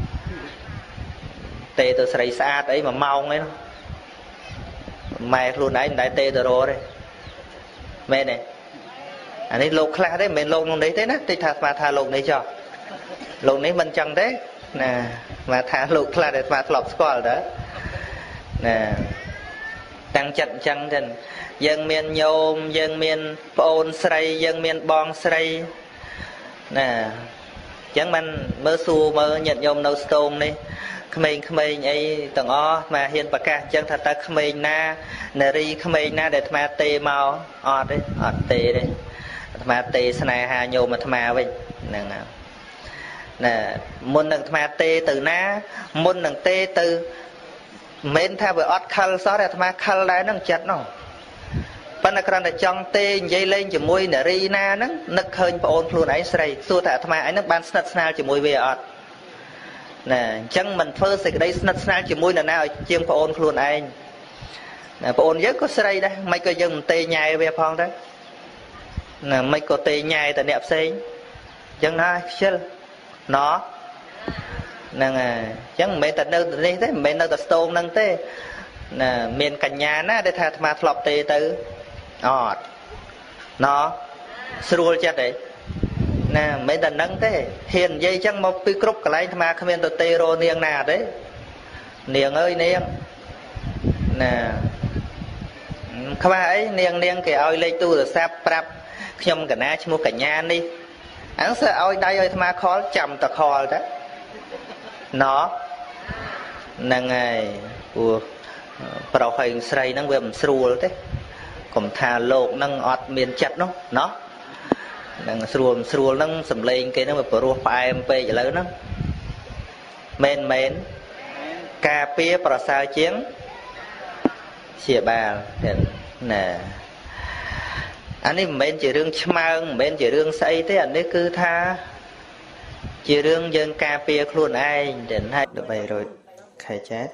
tê từ sấy xa ấy mà mau ấy nó mày luôn ấy đại tê từ rồi đây mẹ này anh ấy lột kha đấy mình lột đấy thế đó thì thà lột đấy cho lột này mình chẳng thế nè mà thả lột là để mà lọc squal đó nè tăng chặt chăng chân dân miền nhôm dân miền ôn sray dân miền bong sray nè chẳng mình mơ xu mơ nhận nhôm nấu stone đi khmênh ấy tầng o mà hiện bạc ca chẳng thật ta khmênh na nè ri khmênh na để mà tê màu ọt đấy ọt tê đấy mà tê sna hà nhôm mà thà vậy nè nè môn nâng thà tê từ na môn nâng tê từ men tha với ọt khal xó để thà khal đấy nâng chặt nó phần là cái trong tê dây lên chỉ môi nè ri na nó nực hơi ôn luôn ấy sray xua thà thà ấy nó ban snat snal chỉ môi về ọt nè chẳng mình phơi sạch đây snat snal chỉ môi là nào chiêm ôn luôn anh nè ôn rất có sray đây mấy cái dân tê nhai về phong đấy nè mấy có tê nhai tại đẹp xây chẳng nói chứ nó nè chẳng mấy tận đâu đây thế mấy đâu tận stone nâng thế nè miền cành nhà ná để thà mà lọp tê từ ọt nó srul chết đấy nè mấy tận nâng thế hiền dây chẳng một pi cướp cái này mà không biết tụi tê rô niềng nào đấy niềng ơi niềng nè không ai niềng kì ơi lấy tu rồi sắp prap nhom cả na mua cả nhà đi hắn sẽ ơi đây ơi mà khó chậm ta khó đó nó là ngày của bảo hành xây năng về srul thế còn thà lột năng ọt miền chặt nó năng srul năng sầm lên cái nó mà pro phải em về vậy lớn nó men cà phê bảo sao chiến xìa bà nè anh ấy mình chỉ riêng chmang mình chỉ riêng xây thế anh ấy cứ tha chỉ riêng dân cà phê luôn ai đến hai được vậy rồi khai chat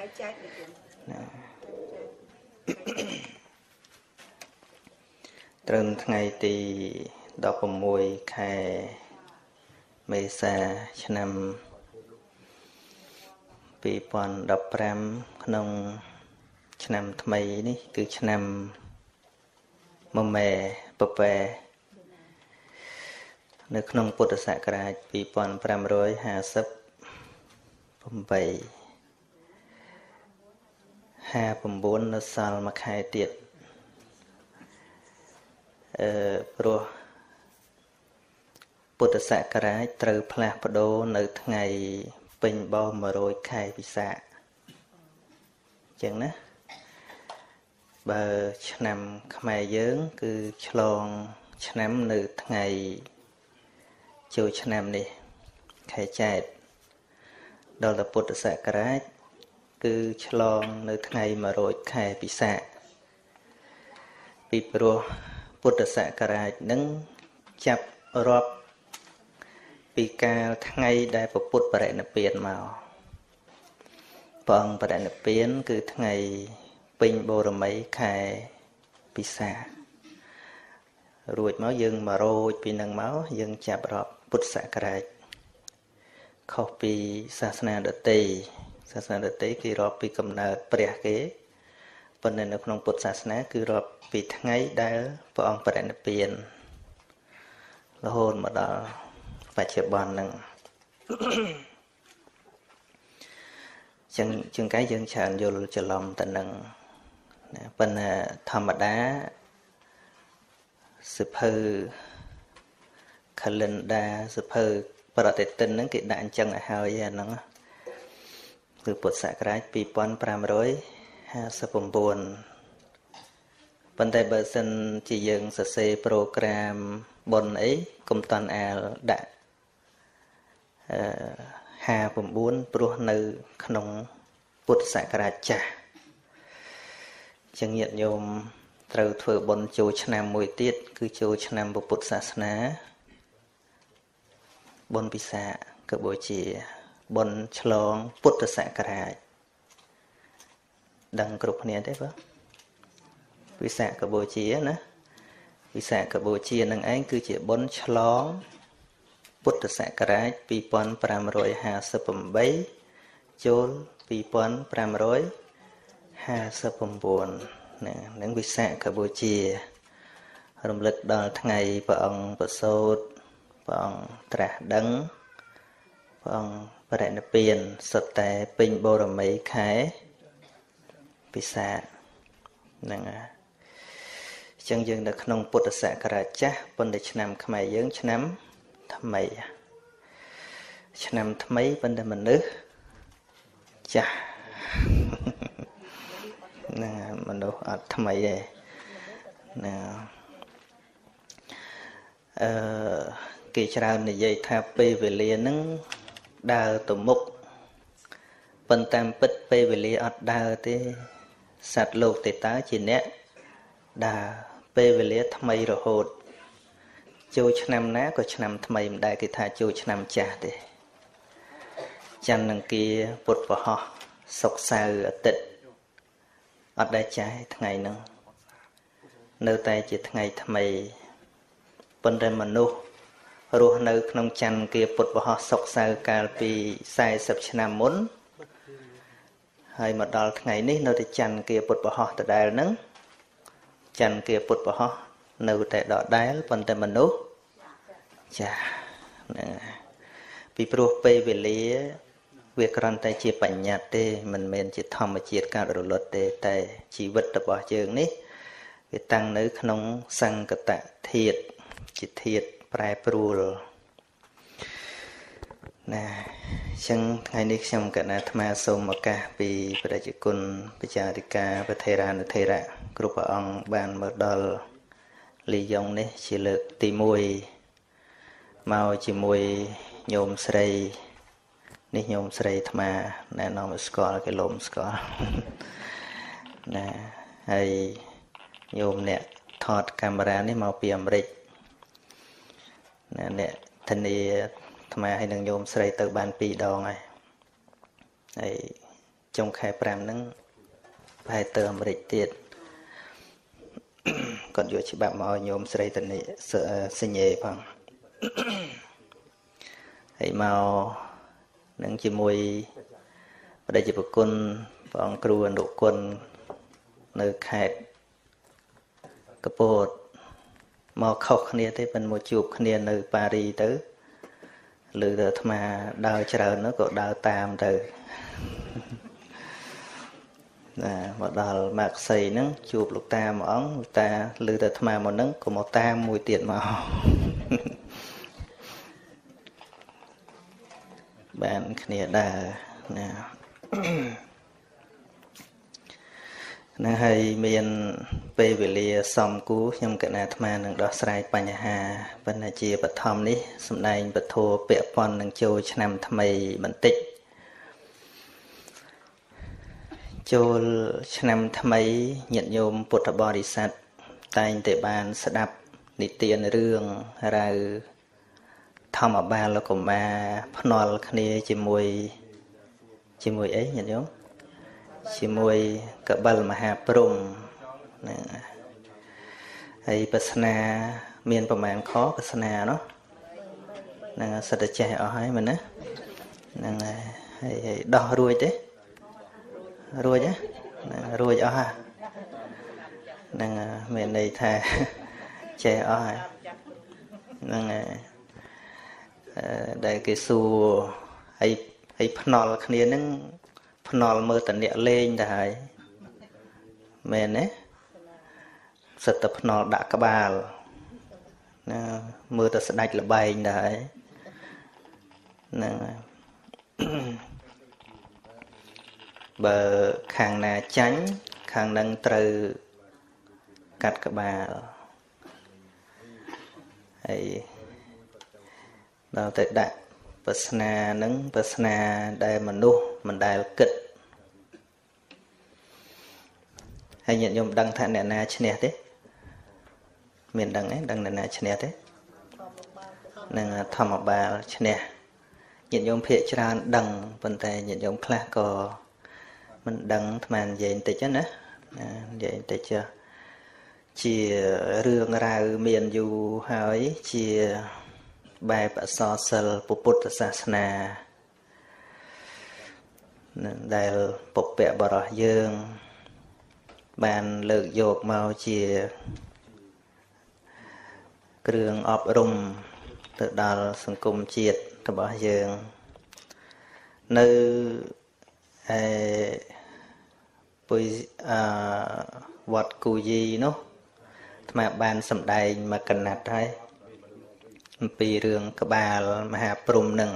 trơn ngày thì đọc mùi khai mê xa năm vì bọn đọc ram nông năm thay ní cứ năm mơ mè bập bè nước nông bột sạ cà vì bọn pram rồi hà sấp bầm bầy 59នៅសល់មួយខែទៀតព្រោះពុទ្ធសករាជត្រូវផ្លាស់ប្ដូរនៅថ្ងៃពេញបោ100ខែពិសាខអញ្ចឹងណាបើឆ្នាំខ្មែរយើងគឺឆ្លងឆ្នាំនៅថ្ងៃចូលឆ្នាំនេះខែចែកដល់ទៅពុទ្ធសករាជគឺឆ្លងនៅថ្ងៃ100ខែពិសាខពីព្រោះពុទ្ធសករាជនឹងចាប់រាប់ពីកាលថ្ងៃដែលព្រះពុទ្ធបរិនិព្វានមកព្រះអង្គបរិនិព្វានគឺថ្ងៃពេញបូរមីខែពិសាខរួចមកយើងមករោចពីនឹងមកយើងចាប់រាប់ពុទ្ធសករាជខុសពីសាសនាដទៃគេរាប់ពីកំណើតព្រះគេប៉ុន្តែនៅក្នុងពុទ្ធសាសនាគឺរាប់ពីថ្ងៃដែលព្រះអង្គបរិនិព្វានរហូតមកដល់បច្ចុប្បន្នហ្នឹងជាងកាយយើងច្រើនយល់ច្រឡំទៅនឹងណាប៉ុន្តែធម្មតាសិភៅ calendar សិភៅប្រតិទិនហ្នឹងគេដាក់អញ្ចឹងឲ្យហើយអាហ្នឹងគឺពុទ្ធសករាជ2559ប៉ុន្តែបើសិនជាយើងសរសេរប្រូក្រាមបុណ្យអីកុំតាន់អាលដាក់59ព្រោះនៅក្នុងពុទ្ធសករាជចាស់ចឹងញាតិញោមត្រូវធ្វើបុណ្យចូលឆ្នាំមួយទៀតគឺចូលឆ្នាំពុទ្ធសាសនាបុណ្យពិសាខបូជាបុណ្យឆ្លងពុទ្ធសករាជដឹងគ្រប់គ្នាទេបងវិសាខបូជាណាវិសាខបូជានឹងឯងគឺជាបុណ្យឆ្លងពុទ្ធសករាជ2558ចូល2559ណានឹងវិសាខបូជារំលឹកដល់ថ្ងៃព្រះអង្គប្រសូតព្រះអង្គត្រាស់ដឹងព្រះអង្គបរិនិព្វានសុទ្ធតែពេញបូរមីខែពិសាខហ្នឹងអញ្ចឹងយើងនៅក្នុងពុទ្ធសករាជចាស់ប៉ុន្តែឆ្នាំខ្មែរយើងឆ្នាំថ្មីប៉ុន្តែមនុស្សចាស់ណាមនុស្សអត់ថ្មីទេណាគេច្រើននិយាយថាពេលវេលាហ្នឹងដើរទៅមុខប៉ុន្តែពិតពេលវេលាអត់ដើរទេសត្វលោកទេតើជាអ្នកដើរពេលវេលាថ្មីរហូតចូលឆ្នាំណាក៏ឆ្នាំថ្មីមិនដែលគេថាចូលឆ្នាំចាស់ទេច័ន្ទអង្គារពុទ្ធវហោះសុក្រសៅរ៍អាទិត្យអត់ដែលចាស់ថ្ងៃហ្នឹងនៅតែជាថ្ងៃថ្មីប៉ុន្តែមនុស្សរស់នៅក្នុងច័ន្ទអង្គារពុទ្ធវហោះសុក្រសៅរ៍កាលពី40ឆ្នាំមុនហើយមកដល់ថ្ងៃនេះនៅតែច័ន្ទអង្គារពុទ្ធវហោះដដែលហ្នឹងច័ន្ទអង្គារពុទ្ធវហោះនៅតែដដែលប៉ុន្តែមនុស្សចាស់ពីព្រោះពេលវេលាវាគ្រាន់តែជាបញ្ញត្តិទេមិនមែនជាធម្មជាតិកើតរលត់ទេតែជីវិតរបស់យើងនេះវាតាំងនៅក្នុងសង្កតធាតុជាធាតុប្រែប្រួលណាអញ្ចឹងថ្ងៃនេះខ្ញុំកណាអាត្មាសូមឱកាសពីព្រះរាជគុណបច្ចារិកាប្រធេរានុធេរៈគ្រប់ព្រះអង្គបានមកដល់លីយ៉ុងនេះជាលើកទី1មកជាមួយញោមស្រីនេះញោមស្រីអាត្មាណែនាំឲ្យស្គាល់គេលោមស្គាល់ណាហើយញោមអ្នកថតកាមេរ៉ានេះមកពីអាមេរិកណាអ្នកធានាអាត្មាហើយនឹងញោមស្រីទៅបាន2ដងហើយចុងខែ5ហ្នឹងប្រហែលទៅអាមេរិកទៀតគាត់យកច្បាប់មកឲ្យញោមស្រីធានាសញ្ញេផងហើយមកនឹងជាមួយបដិជាប្រគុណព្រះអង្គគ្រូអនុគុណនៅខេត្តកពតមកខុសគ្នាទេប៉ុន្តែមកជួបគ្នានៅប៉ារីទៅលើទៅអាត្មាដើរច្រើនក៏ដើរតាមទៅមកដល់ម៉ាក់សីហ្នឹងជួបលោកតាមួយអង្គលោកតាឮតែអាត្មាមកហ្នឹងក៏មកតាមមួយទៀតមកបានគ្នាដែរណាណាហើយមានពេលវេលាសំគូខ្ញុំកណាអាត្មានឹងដោះស្រាយបញ្ហាប៉ុន្តែជាបឋមនេះសំដែងពធពាក់ព័ន្ធនឹងចូលឆ្នាំថ្មីបន្តិចចូលឆ្នាំថ្មីញាតិញោមពុទ្ធបរិស័ទតែងតែបានស្ដាប់និទានរឿងរ៉ាវធម្មបាលកុមារភ្នាល់គ្នាជាមួយអីញាតិញោមជាមួយកបិលមហាព្រំណាហើយបាសនាមានប្រមាណខបាសនានោះហ្នឹងសិតតែចេះអស់ហើយមែនណាហ្នឹងហើយដោះរួចទេរួចណារួចអស់ហ្នឹងមានន័យថាចេះអស់ហើយហ្នឹងដែលគេសួរហើយភ្នល់គ្នាហ្នឹងភ្នល់មើលតអ្នកលេងទៅហើយមែនទេសិតតែភ្នល់ដាក់ក្បាលណាមើលតែស្ដាច់លបែងទៅហើយហ្នឹងបើខាងណាចាញ់ខាងនឹងត្រូវកាត់ក្បាលហើយដល់ទៅដាក់បាសនានឹងបាសនាដែលមនុស្សមិនដែលគិតហើយញាតិញោមដឹងថាអ្នកណាឈ្នះទេមានដឹងទេដឹងអ្នកណាឈ្នះទេនឹងធម្មបាលឈ្នះញាតិញោមភាគច្រើនដឹងប៉ុន្តែញាតិញោមខ្លះក៏មិនដឹងអាត្មានិយាយបន្តិចណានិយាយបន្តិចជារឿងរ៉ាវមានយូរហើយជាបែបអក្សរសិល្ប៍ពុទ្ធសាសនាដែលពុព្វបរិសយើងបានលើកយកមកជាគ្រឿងអប់រំទៅដល់សង្គមជាតិរបស់យើងនៅវត្តគូយីនោះអាត្មាបានសម្ដែងមកកណាត់ហើយអំពីរឿងក្បាលមហាព្រំនឹង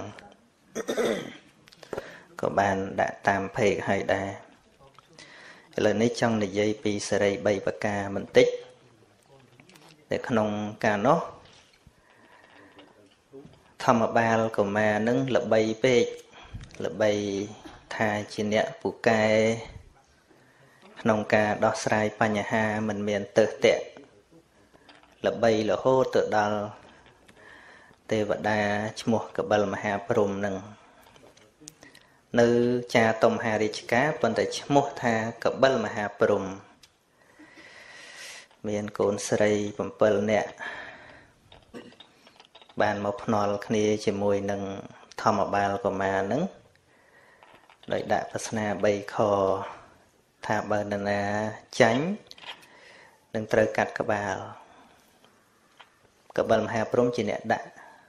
ក៏បានដាក់តាមเพจឲ្យដែរឥឡូវនេះចង់និយាយពីសេរី3ប្រការបន្តិចតែក្នុងការនោះធម្មបាលកុមារនឹងល្បីពេកល្បីថាជាអ្នកពូកែក្នុងការដោះស្រាយបញ្ហាមិនមានទើសតាក់ល្បីរហូតទៅដល់ទេវតាឈ្មោះកបិលមហាព្រំនឹងនៅចាតុមហារាជការប៉ុន្តែឈ្មោះថាកបិលមហាព្រំមានកូនស្រី7នាក់បានមកភ្នាល់គ្នាជាមួយនឹងធម្មបាលកុមារនឹងដោយដាក់ប្រស្នា3ខថាបើនរណាចាញ់នឹងត្រូវកាត់ក្បាលកបិលមហាព្រំជាអ្នកដាក់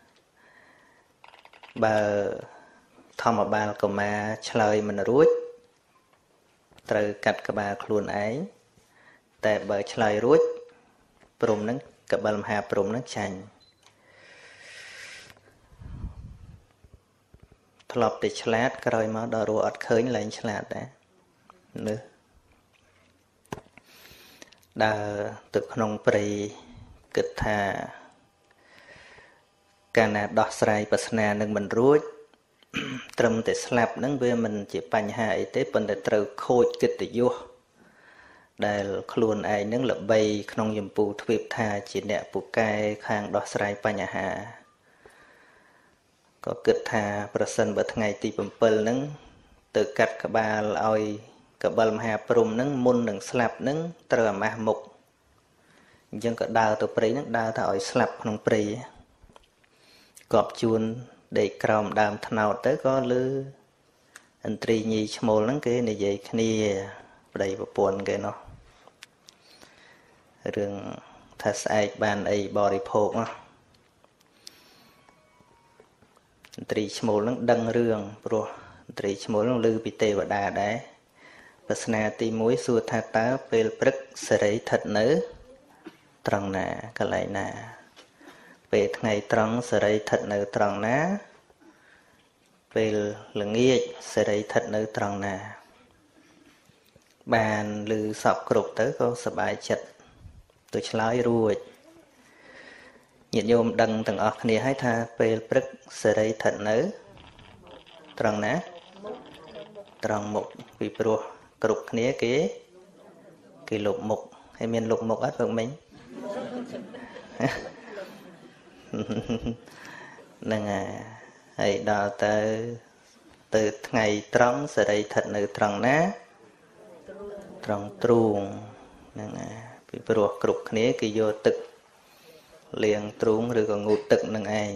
បើធម្មបាលកុមារឆ្លើយមិនរួចត្រូវកាត់ក្បាលខ្លួនឯងតែបើឆ្លើយរួចព្រំនឹងកបិលមហាព្រំនឹងចាញ់ធ្លាប់តែឆ្លាតក្រោយមកដល់រੂអត់ឃើញលែងឆ្លាតដែរនេះដើរទៅក្នុងព្រៃគិតថាកាលណាដោះស្រាយប្រស្នានឹងមិនរួចត្រឹមតែស្លាប់នឹងវាមិនជាបញ្ហាអីទេប៉ុន្តែត្រូវខូចកិត្តិយសដែលខ្លួនឯងនឹងល្បីក្នុងយមពូទ្វីបថាជាអ្នកពូកែខាងដោះស្រាយបញ្ហាក៏គិតថាប្រសិនបើថ្ងៃទី7ហ្នឹងទៅកាត់ក្បាលឲ្យកបិលមហាព្រំហ្នឹងមុននឹងស្លាប់ហ្នឹងត្រូវអាម៉ាស់មុខអញ្ចឹងក៏ដើរទៅព្រៃហ្នឹងដើរថាឲ្យស្លាប់ក្នុងព្រៃកប់ជួនដេកក្រោមដើមត្នោតទៅក៏ឮឥន្ទ្រីញីឈ្មោលហ្នឹងគេនិយាយគ្នាប្តីប្រពន្ធគេនោះរឿងថាស្អែកបានអីបរិភោគនោះឥន្ទ្រីឈ្មោលហ្នឹងដឹងរឿងព្រោះឥន្ទ្រីឈ្មោលហ្នឹងឮពីទេវតាដែរប្រស្នាទី1សួរថាតើពេលព្រឹកសេរីស្ថិតនៅត្រង់ណាកន្លែងណាពេលថ្ងៃត្រង់សេរីស្ថិតនៅត្រង់ណាពេលល្ងាចសេរីស្ថិតនៅត្រង់ណាបានឮសពគ្រប់ទៅក៏សប្បាយចិត្តទៅឆ្លើយរួចញាតិញោមដឹងទាំងអស់គ្នាហើយថាពេលព្រឹកសេរីស្ថិតនៅត្រង់ណាត្រង់មុខពីព្រោះគ្រប់គ្នាគេលុបមុខហើយមានលុបមុខអត់ព្រឹកមិញហ្នឹងហើយដល់ទៅថ្ងៃត្រង់សេរីស្ថិតនៅត្រង់ណាត្រង់ទ្រូងហ្នឹងពីព្រោះគ្រប់គ្នាគេយកទឹកលាងទ្រូងឬក៏ងូតទឹកនឹងឯង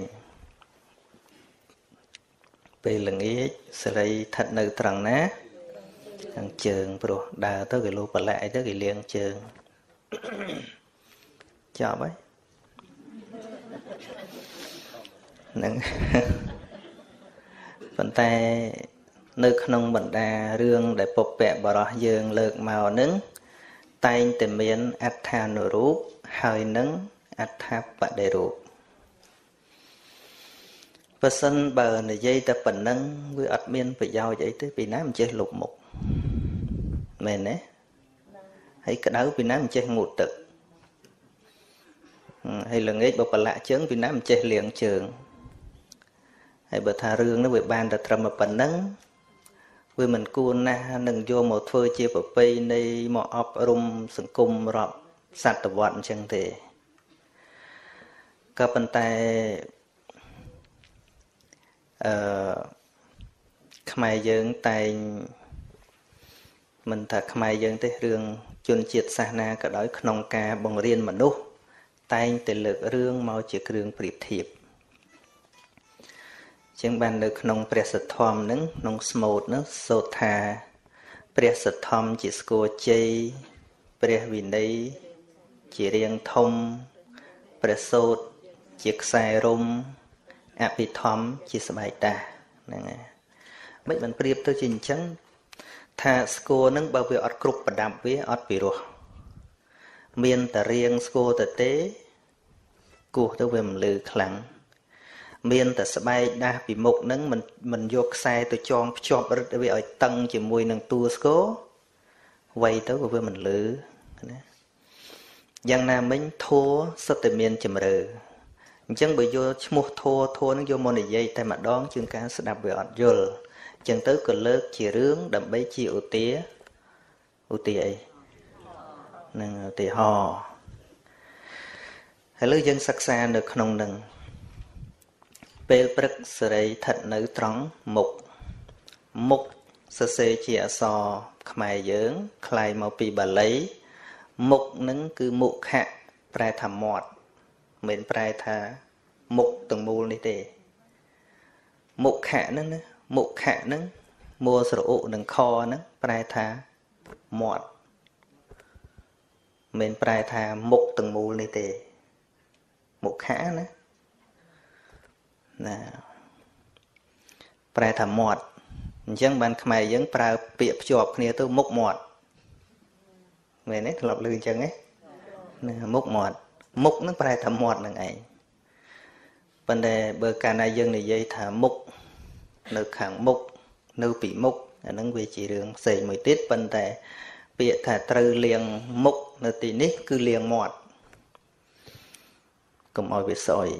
ពេលល្ងាចសេរីស្ថិតនៅត្រង់ណាខាងជើងព្រោះដើរទៅគេលោប្រឡាក់អីទៅគេលាងជើងចប់ហើយហ្នឹងប៉ុន្តែនៅក្នុងបណ្ដារឿងដែលពុព្វបរោះយើងលើកមកហ្នឹងតែងតែមានអត្ថានុរូបហើយនឹងអត្ថាបដិរូបបើសិនបើនិយាយតែប៉ុណ្ណឹងវាអត់មានប្រយោជន៍អីទេពីណាមិនចេះលុបមុខមែនទេហើយក្តៅពីណាមិនចេះងូតទឹកហើយល្ងាចបើប្រឡាក់ជើងពីណាមិនចេះលាងជើងហើយបើថារឿងនោះវាបានតែត្រឹមប៉ុណ្ណឹងវាមិនគួរណាស់នឹងយកមកធ្វើជាប្រពៃណីមកអប់រំសង្គមរាប់សតវត្សអញ្ចឹងទេក៏ប៉ុន្តែខ្មែរយើងតែងមិនថាខ្មែរយើងទេរឿងជនជាតិសាសនាក៏ដោយក្នុងការបង្រៀនមនុស្សតែងតែលើករឿងមកជាគ្រឿងប្រៀបធៀបជាងបាននៅក្នុងព្រះសទ្ធម្មនឹងក្នុងស្មូតនោះសូត្រថាព្រះសទ្ធម្មជាស្គរជ័យព្រះវិន័យជារាងធំព្រះសូត្រជាខ្សែរុំអភិធម្មជាស្បែកតាហ្នឹងហើយមិនបានប្រៀបទៅជាអញ្ចឹងថាស្គរនឹងបើវាអត់គ្រប់ប្រដាប់វាអត់ពីរោះមានតែរៀងស្គរទៅទេគោះទៅវាមិនលឺខ្លាំងមានតែស្បែកដាស់ពីមុខនឹងមិនយកខ្សែទៅចងភ្ជាប់រឹតវាឲ្យតឹងជាមួយនឹងតួស្គរໄວទៅក៏វាមិនលឺណាយ៉ាងណាមិញធัวសុទ្ធតែមានជំរឿអញ្ចឹងបើយកឈ្មោះធัวនឹងយកមកនិយាយតែម្ដងជាងការស្ដាប់វាអត់យល់អញ្ចឹងទៅក៏លើកជារឿងដើម្បីជាឧទាអីនឹងឧទាហរណ៍ហើយលើយើងសិក្សានៅក្នុងនឹងពេលព្រឹកសេរីស្ថិតនៅត្រង់មុខសរសេរជាអក្សរខ្មែរយើងคล้ายមកពីបាលីមុខនឹងគឺមុខៈប្រែថាមាត់មិនប្រែថាមុខទាំងមូលនេះទេមុខៈហ្នឹងណាមុខៈហ្នឹងមួស្រឧនឹងខហ្នឹងប្រែថាមាត់មិនប្រែថាមុខទាំងមូលនេះទេមុខៈណាប្រែថាមាត់អញ្ចឹងបានខ្មែរយើងប្រើពាក្យភ្ជាប់គ្នាទៅមុខមាត់មែនទេធ្លាប់ឮអញ្ចឹងទេមុខមាត់មុខនឹងប្រែថាមាត់នឹងឯងប៉ុន្តែបើកាលណាយើងនិយាយថាមុខនៅខាងមុខនៅពីមុខអានឹងវាជារឿងផ្សេងមួយទៀតប៉ុន្តែពាក្យថាត្រូវលាងមុខនៅទីនេះគឺលាងមាត់កុំឲ្យវាស្អុយ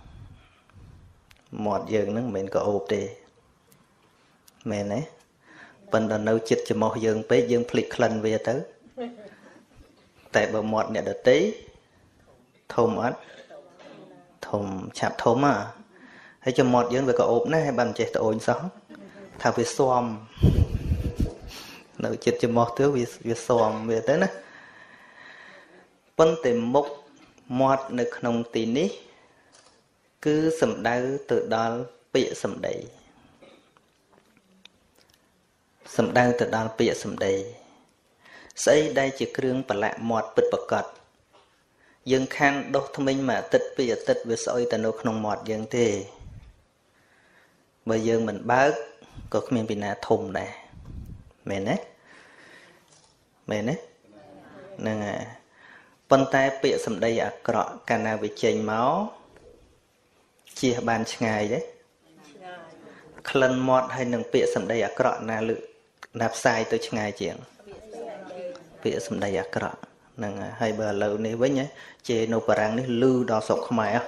មាត់យើងនឹងមិនមែនក៏អូបទេមែនទេប៉ុន្តែនៅចិត្តច្រមុះយើងពេកយើងភ្លេចក្លិនវាទៅតែបើមាត់អ្នកដទៃធំអត់ធំឆាប់ធំហើយចំមាត់យើងវាក៏អូបណាស់ហើយបើមិនចេះត្អូញសោះថាវាស៊ាំនៅចិត្តច្រមុះទៅវាស៊ាំវាទៅណាប៉ុន្តែមុខមាត់នៅក្នុងទីនេះគឺសំដៅទៅដល់ពាក្យសម្ដីសំដៅទៅដល់ពាក្យសម្ដីស្អីដែលជាគ្រឿងប្រឡាក់មាត់ពិតប្រាកដយើងខានដុសធ្មេញមួយអាទិត្យពីរអាទិត្យវាស្អុយតែនៅក្នុងមាត់យើងទេបើយើងមិនបើកក៏គ្មានពីណាធំដែរមែនទេមែនទេហ្នឹងហើយប៉ុន្តែពាក្យសម្ដីអាក្រក់កាលណាវាចេញមកជៀសបានឆ្ងាយទេក្លិនមាត់ហើយនឹងពាក្យសម្ដីអាក្រក់ណាលើណាផ្សាយទៅឆ្ងាយជាងពាក្យសម្ដីអាក្រក់ហ្នឹងហើយបើឥឡូវនេះវិញជេរនៅបារាំងនេះលឺដល់ស្រុកខ្មែរ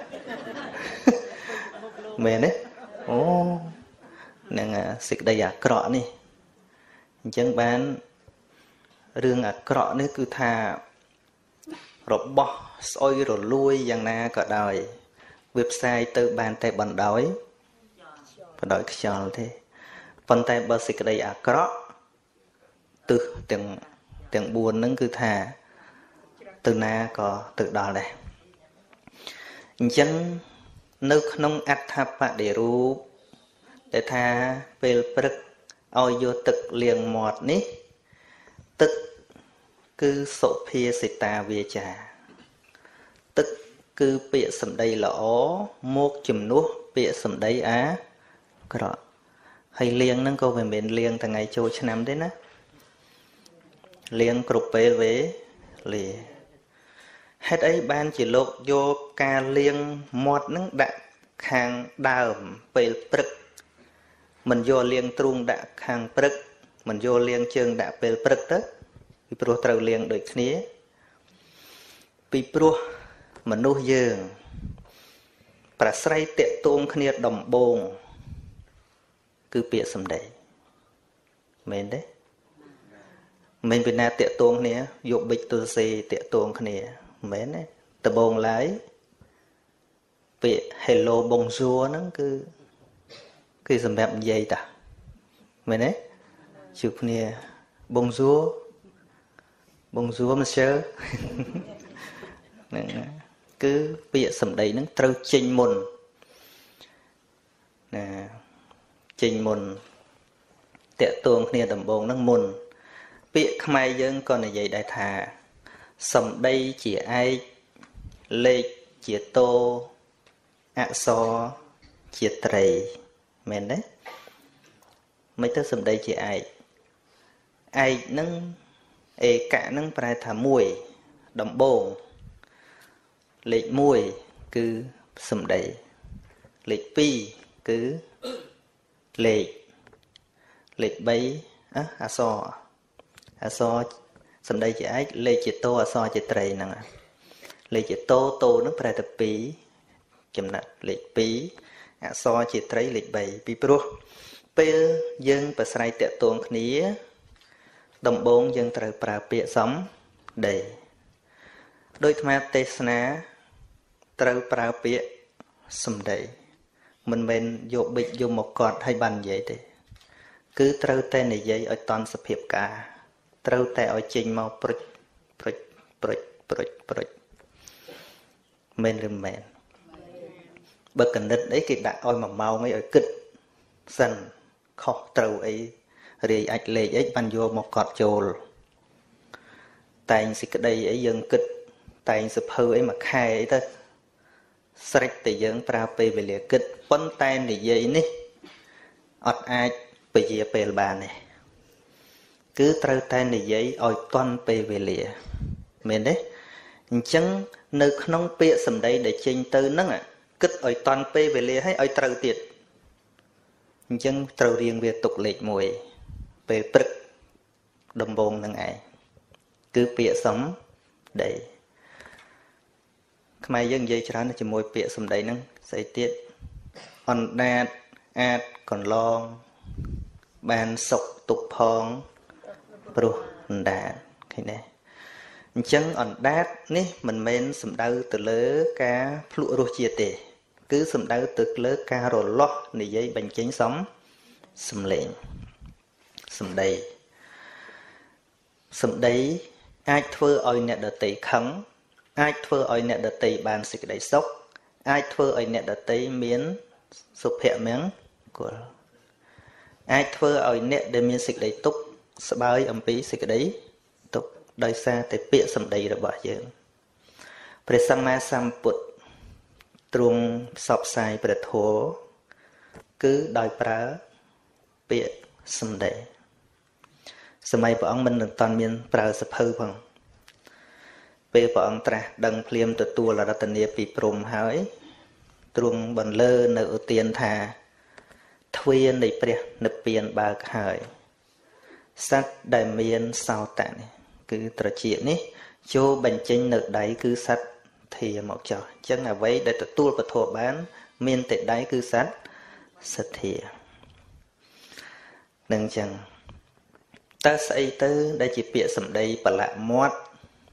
មែនទេអូហ្នឹងសេចក្តីអាក្រក់នេះអញ្ចឹងបានរឿងអាក្រក់នេះគឺថារបស់ស្អុយរលួយយ៉ាងណាក៏ដោយវាផ្សាយទៅបានតែបណ្ដោយខ្យល់ទេប៉ុន្តែបើសេចក្តីអាក្រក់ទិសទាំង4ហ្នឹងគឺថាទៅណាក៏ទៅដល់ដែរអញ្ចឹងនៅក្នុងអដ្ឋបដិរូបដែលថាពេលព្រឹកឲ្យយកទឹកលាងមាត់នេះទឹកគឺសុភាសិតាវាចាទឹកគឺពាក្យសម្ដីល្អមកជំនួសពាក្យសម្ដីអាក្រក់ហើយលាងហ្នឹងក៏មិនមែនលាងថ្ងៃចូលឆ្នាំទេណាលាងគ្រប់ពេលវេលាហេតុអីបានជាលោកយកការលាងមាត់ហ្នឹងដាក់ខាងដើមពេលព្រឹកមិនយកលាងទ្រូងដាក់ខាងព្រឹកមិនយកលាងជើងដាក់ពេលព្រឹកទៅពីព្រោះត្រូវលាងដូចគ្នាពីព្រោះមនុស្សយើងប្រស្រ័យតាក់ទងគ្នាដំបូងគឺពាក្យសម្ដីមែនទេមិនពីណាតាក់ទងគ្នាយកប៊ិចទូរសេតាក់ទងគ្នាមែនទេដំបូងឡើយពាក្យ hello bonjour ហ្នឹងគឺសម្រាប់និយាយតាមែនទេជួបគ្នា bonjour monsieur ហ្នឹងគឺពាក្យសម្ដីហ្នឹងត្រូវចេញមុនណាចេញមុនតាក់ទងគ្នាដំបូងហ្នឹងមុនពាក្យខ្មែរយើងក៏និយាយដែរថាសម្ដីជាឯកលេខជាតោអក្សរជាត្រីមែនទេមិនទៅសម្ដីជាឯកហ្នឹងឯកៈហ្នឹងប្រែថាមួយដំបូងលេខ1គឺសម្ដីលេខ2គឺលេខ3អក្សរសម្ដីជាឯកលេខជាតោអក្សរជាត្រីហ្នឹងលេខជាតោហ្នឹងប្រែថា2ចំណាត់លេខ2អក្សរជាត្រីលេខ3ពីព្រោះពេលយើងប្រស្រ័យតាក់ទងគ្នាដំបូងយើងត្រូវប្រើពាក្យសម្ដីដោយអាត្មាទេសនាត្រូវប្រើពាក្យសម្ដីមិនមែនយកប៊ិចយកមកកត់ឲ្យបាននិយាយទេគឺត្រូវតែនិយាយឲ្យតន់សភាពការត្រូវតែឲ្យចេញមកព្រុចមែនឬមែនបើកណិតអីគេដាក់ឲ្យ1ម៉ោងអីឲ្យគិតសិនខុសត្រូវអីរាយអាចលេខអីបានយកមកកត់ចូលតែងសេចក្តីអីយើងគិតតែងសភៅអីមួយខែអីទៅស្រេចតែយើងប្រើពេលវេលាគិតប៉ុន្តែនិយាយនេះអត់អាចពជាពេលបានទេគឺត្រូវតែនិយាយឲ្យទាន់ពេលវេលាមែនទេអញ្ចឹងនៅក្នុងពាក្យសម្ដីដែលចេញទៅហ្នឹងគិតឲ្យទាន់ពេលវេលាហើយឲ្យត្រូវទៀតអញ្ចឹងត្រូវរៀងវាទុកលេខ1ពេលព្រឹកដំបូងនឹងឯងគឺពាក្យសម្ដីខ្មែរយើងនិយាយច្រើនជាមួយពាក្យសម្ដីហ្នឹងស្អីទៀតអណ្ដាតអាចកន្លងបានសុខទុក្ខផងព្រោះអណ្ដាតឃើញទេអញ្ចឹងអណ្ដាតនេះមិនមែនសំដៅទៅលើការភ្លក់រសជាតិទេគឺសំដៅទៅលើការរលាស់និយាយបញ្ចេញសំឡេងសម្ដីអាចធ្វើឲ្យអ្នកដទៃខឹងអាចធ្វើឲ្យអ្នកដទៃបានសេចក្តីសុខអាចធ្វើឲ្យអ្នកដទៃមានសុភមង្គលអាចធ្វើឲ្យអ្នកដែលមានសេចក្តីទុក្ខស្បើយអំពីសេចក្តីទុក្ខដោយសារតែពាក្យសម្ដីរបស់យើងព្រះសម្មាសម្ពុទ្ធទ្រង់ផ្សព្វផ្សាយព្រះធម៌គឺដោយប្រើពាក្យសម្ដីសម័យព្រះអង្គមិនតាន់មានប្រើសភៅផងពេលព្រះអង្គត្រាស់ដឹងភ្លាមទទួលរតនាពីព្រំហើយទ្រង់បន្លឺនៅឧទានថាទ្វារនៃព្រះនិព្វានបើកហើយសត្វដែលមានសោតៈនេះគឺត្រចៀកនេះចូលបញ្ចេញនៅដៃគឺសត្វធាមកចោះអញ្ចឹងអ្វីដែលទទួលពធបានមានតែដៃគឺសត្វសទ្ធានឹងអញ្ចឹងតើស្អីទៅដែលជាពាក្យសម្ដីបលៈមាត់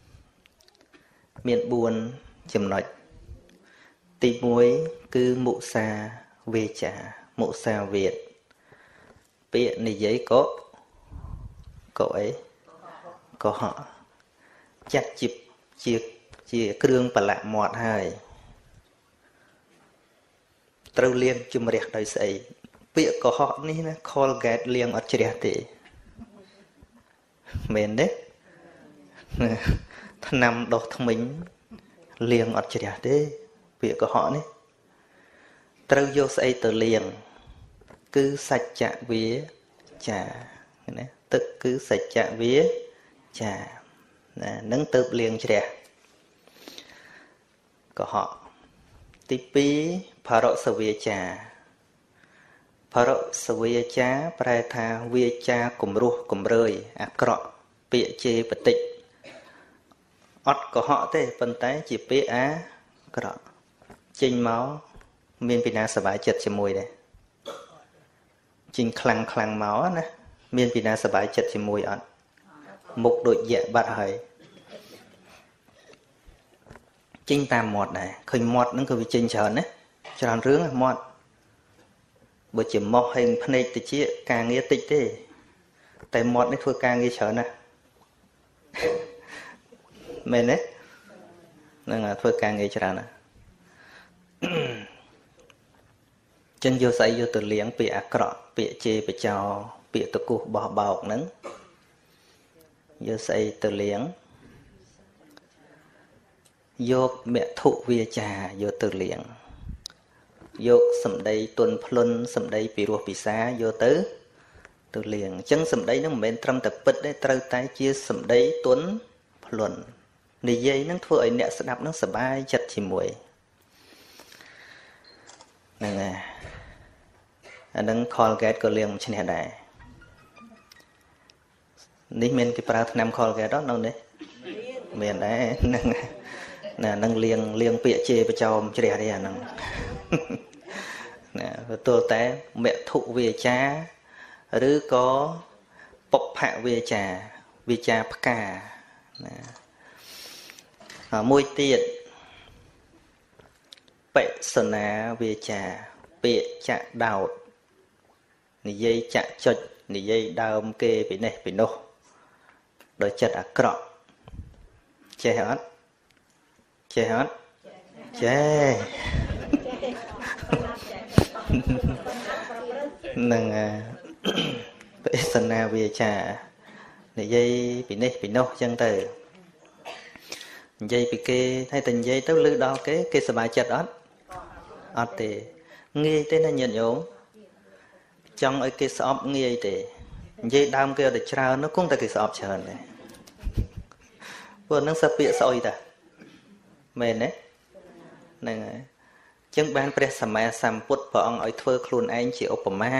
មាន4ចំណុចទី1គឺមុសាវាចាមុសាវាទពាក្យនិយាយកអីកុហកចាត់ជាគ្រឿងបលៈមាត់ហើយត្រូវលាងជំរះដោយស្អីពាក្យកុហកនេះណា Colgate លាងអត់ជ្រះទេមែនទេថ្នាំដុសធ្មេញលាងអត់ជ្រះទេពាក្យកុហកនេះត្រូវយកស្អីទៅលាងគឺសច្ចវាចាណាទឹកគឺសច្ចវាចាណានឹងទៅលាងជ្រះកុហកទី2ភរសវាចាភរសវាចាប្រែថាវាចាគំរោះគំរើយអាក្រក់ពាក្យជេរបតិចអត់កុហកទេប៉ុន្តែជាពាក្យអាក្រក់ចេញមកមានពីណាសប្បាយចិត្តជាមួយដែរចេញខ្លាំងមកណាមានពីណាសប្បាយចិត្តជាមួយអត់មុខដូចយៈបាត់ហើយចេញតាមមាត់ដែរឃើញមាត់ហ្នឹងក៏វាចេញច្រើនណាច្រើនរឿងមាត់បើជាមកហេងភ្នែកតិចការងារតិចទេតែមាត់នេះធ្វើការងារច្រើនណាមែនទេហ្នឹងធ្វើការងារច្រើនណាចឹងយកស្អីយកទៅលាងពាក្យអាក្រក់ពាក្យជេរបចោពាក្យតគោះបោះបោកហ្នឹងយកស្អីទៅលាងយកមធុវាចាយកទៅលាងយកសម្ដីទុនភ្លុនសម្ដីពីរោះពិសាយកទៅលាងអញ្ចឹងសម្ដីហ្នឹងមិនមែនត្រឹមតែពិតទេត្រូវតែជាសម្ដីទុនភ្លុននិយាយហ្នឹងធ្វើឲ្យអ្នកស្ដាប់ហ្នឹងសប្បាយចិត្តជាមួយហ្នឹងហើយអាហ្នឹង Colgate ក៏លាងមិនឈ្នះដែរនេះមានគេប្រើថ្នាំ Colgate ដល់នៅនេះមានដែរហ្នឹងណានឹងលាងពាក្យជេរបចោមជ្រះទេអាហ្នឹងណាទទួលតែមធុវាចាឬក៏ពុភវាចាវាចាផ្កាណាមួយទៀតបិសនាវាចាពាក្យចាក់ដោតនិយាយចាក់ចុចនិយាយដើមគេពីនេះពីនោះដោយចិត្តអាក្រក់ចេះអត់ចេះនឹងបិសនាវាចានិយាយពីនេះពីនោះអញ្ចឹងទៅនិយាយពីគេហើយតែនិយាយទៅលឺដល់គេសប្បាយចិត្តអត់ទេងាយទេណាញាតិញោមចង់ឲ្យគេស្អប់ងាយទេនិយាយដើមគេអត់ច្រើននោះគង់តែគេស្អប់ច្រើនទេព្រោះនឹងសពាកស្អុយតាមែនទេហ្នឹងហើយអញ្ចឹងបានព្រះសម្មាសម្ពុទ្ធព្រះអង្គឲ្យធ្វើខ្លួនឯងជាឧបមា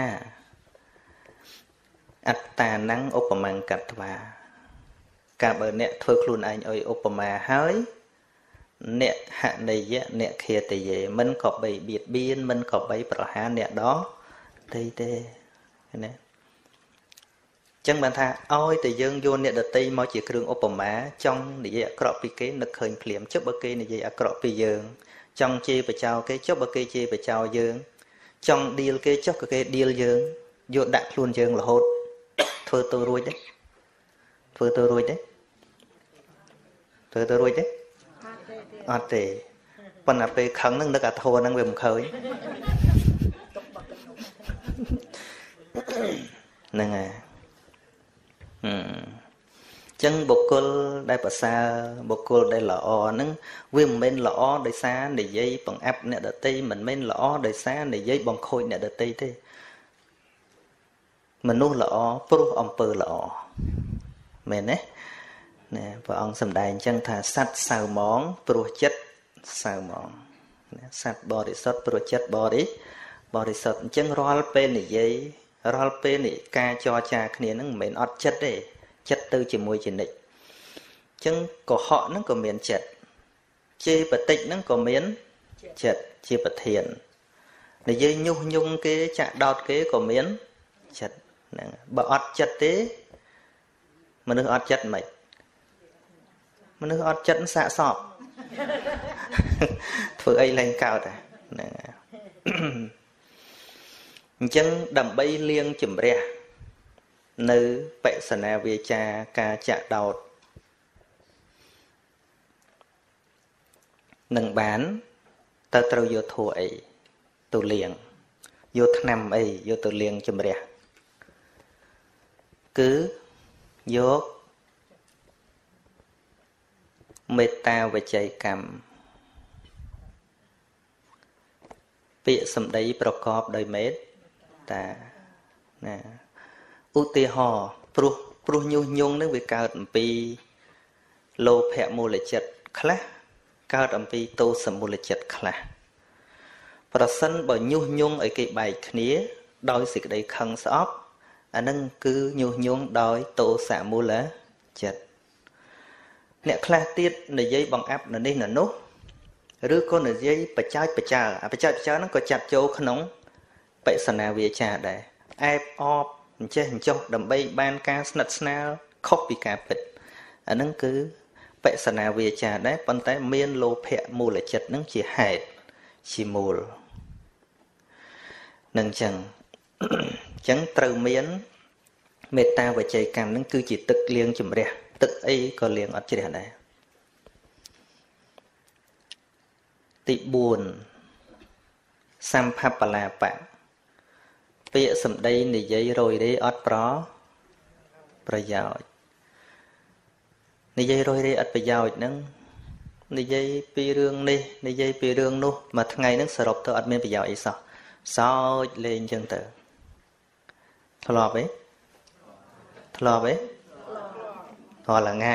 អត្តានំឧបមង្កត្វាកាលបើអ្នកធ្វើខ្លួនឯងឲ្យឧបមាហើយអ្នកហនយៈអ្នកខេតយេមិនក៏បីបៀតបៀនមិនក៏បីប្រហារអ្នកដទៃទេណាចឹងបានថាឲ្យតែយើងយកអ្នកដទៃមកជាគ្រឿងឧបមាចង់និយាយអាក្រក់ពីគេនឹកឃើញភ្លាមចុះបើគេនិយាយអាក្រក់ពីយើងចង់ជេរបចោគេចុះបើគេជេរបចោយើងចង់ឌីលគេចុះក៏គេឌីលយើងយកដាក់ខ្លួនយើងរហូតធ្វើទៅរួចទេអត់ទេប៉ុន្តែពេលខឹងហ្នឹងនឹកអាធัวហ្នឹងវាមិនឃើញហ្នឹងហើយចឹងបុគ្គលដែលប្រសើរបុគ្គលដែលល្អហ្នឹងវាមិនមែនល្អដោយសារនិយាយបង្អាប់អ្នកដទៃមិនមែនល្អដោយសារនិយាយបង្ខូចអ្នកដទៃទេមនុស្សល្អព្រោះអំពើល្អមែនទេណាព្រះអង្គសម្ដែងអញ្ចឹងថាសត្វសៅហ្មងព្រោះចិត្តសៅហ្មងសត្វបរិសុទ្ធព្រោះចិត្តបរិសុទ្ធអញ្ចឹងរាល់ពេលនិយាយរាល់ពេលនេះការចរចាគ្នាហ្នឹងមិនមែនអត់ចិត្តទេចិត្តទៅជាមួយជានិច្ចអញ្ចឹងកុហកហ្នឹងក៏មានចិត្តជេរបតិចហ្នឹងក៏មានចិត្តជាប្រធាននិយាយញុះញង់គេចាក់ដោតគេក៏មានចិត្តហ្នឹងបើអត់ចិត្តទេមនុស្សអត់ចិត្តមិនមនុស្សអត់ចិត្តសាកសពធ្វើអីលែងកោតហ្នឹងអញ្ចឹងដើម្បីលាងជំរះនៅបិសនាវាចាការចាក់ដោតនឹងបានតើត្រូវយកធัวអីទៅលាងយកថ្នាំអីយកទៅលាងជំរះគឺយកមេត្តាវចីកម្មពាក្យសម្ដីប្រកបដោយមេត្តាណាឧទាហរណ៍ព្រោះញុះញង់នឹងវាកើតអំពីលោភៈមូលចិត្តខ្លះកើតអំពីទោសមូលចិត្តខ្លះប្រសិនបើញុះញង់ឲ្យគេបែកគ្នាដោយសេចក្តីខឹងស្អប់អានឹងគឺញុះញង់ដោយទោសមូលចិត្តអ្នកខ្លះទៀតនិយាយបង្អាប់នៅនេះនៅនោះឬក៏និយាយបច្ចាចហ្នឹងក៏ចាត់ចូលក្នុងបិសនាវាចាដែរអែបអបអញ្ចេះអញ្ចោះដើម្បីបានការស្និទ្ធស្នាលខុសពីការពិតអាហ្នឹងគឺបិសនាវាចាដែរប៉ុន្តែមានលោភៈមូលចិត្តហ្នឹងជាហេតុជាមូលនឹងចឹងត្រូវមានមេត្តាវចីកម្មហ្នឹងគឺជាទឹកលាងជំរះទឹកអីក៏លាងអត់ជ្រះដែរទី4សម្ភបលាបៈពាក្យសម្ដីនិយាយរយរេអត់ប្រយោជន៍និយាយរយរេអត់ប្រយោជន៍ហ្នឹងនិយាយពីរឿងនេះនិយាយពីរឿងនោះមួយថ្ងៃហ្នឹងសរុបទៅអត់មានប្រយោជន៍អីសោះសើចលេងចឹងទៅធ្លាប់ទេរាល់ថ្ងៃ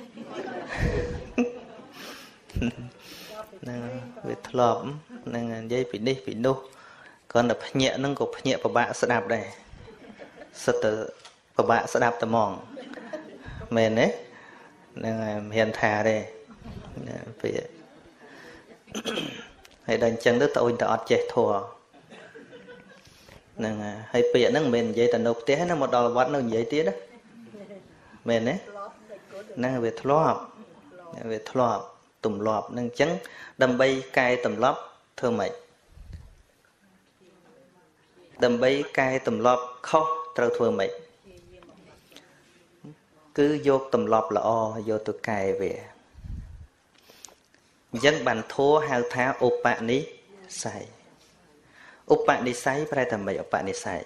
ហ្នឹងវាធ្លាប់នឹងនិយាយពីនេះពីនោះគ្រាន់តែភ្ញាក់ហ្នឹងក៏ភ្ញាក់ពិបាកស្ដាប់ដែរសិតទៅពិបាកស្ដាប់តែហ្មងមែនទេហ្នឹងហើយមិនហ៊ានថាទេពេលហើយដល់អញ្ចឹងទៅត្អូញតែអត់ចេះធัวហ្នឹងហើយពាក្យហ្នឹងមិនមែននិយាយតែនៅផ្ទះណាមកដល់វត្តនៅនិយាយទៀតណាមែនទេហ្នឹងវាធ្លាប់ទម្លាប់ហ្នឹងអញ្ចឹងដើម្បីកែទម្លាប់ធ្វើម៉េចដើម្បីកែទម្លាប់ខុសត្រូវធ្វើម៉េចគឺយកទម្លាប់ល្អយកទៅកែវាអញ្ចឹងបានធัวហៅថាឧបនិស្ស័យឧបនិស្ស័យប្រែថាម៉េចឧបនិស្ស័យ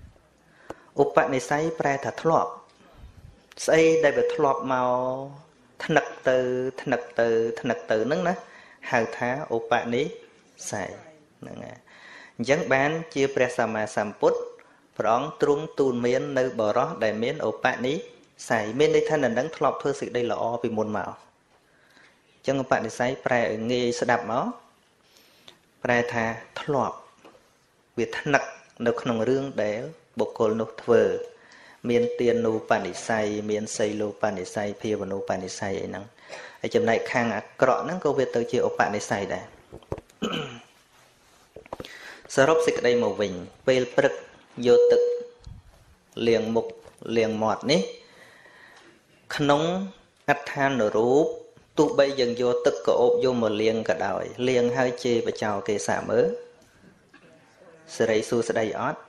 ប្រែថាធ្លាប់ស្អីដែលវាធ្លាប់មកថ្នឹកទៅហ្នឹងណាហៅថាឧបនិស្ស័យហ្នឹងហើយអញ្ចឹងបានជាព្រះសម្មាសម្ពុទ្ធព្រះអង្គទ្រង់ទូលមាននៅបរិសដែលមានឧបនិស្ស័យមានន័យថានឹងធ្លាប់ធ្វើសេចក្តីល្អពីមុនមកអញ្ចឹងឧបនិស្ស័យប្រែឲ្យងាយស្ដាប់មកប្រែថាធ្លាប់វាថ្នឹកនៅក្នុងរឿងដែលបុគ្គលនោះធ្វើមានទានូបនិស្ស័យមានសីលូបនិស្ស័យភាវនូបនិស្ស័យអីហ្នឹងហើយចំណែកខាងអាក្រក់ហ្នឹងក៏វាទៅជាឧបនិស្ស័យដែរសរុបសេចក្តីមកវិញពេលព្រឹកយកទឹកលាងមុខលាងមាត់នេះក្នុងអត្ថានុរូបទោះបីយើងយកទឹកក្អូបយកមកលាងក៏ដោយលាងហើយជេរបចោគេសាមើសិរីសួស្តីអត់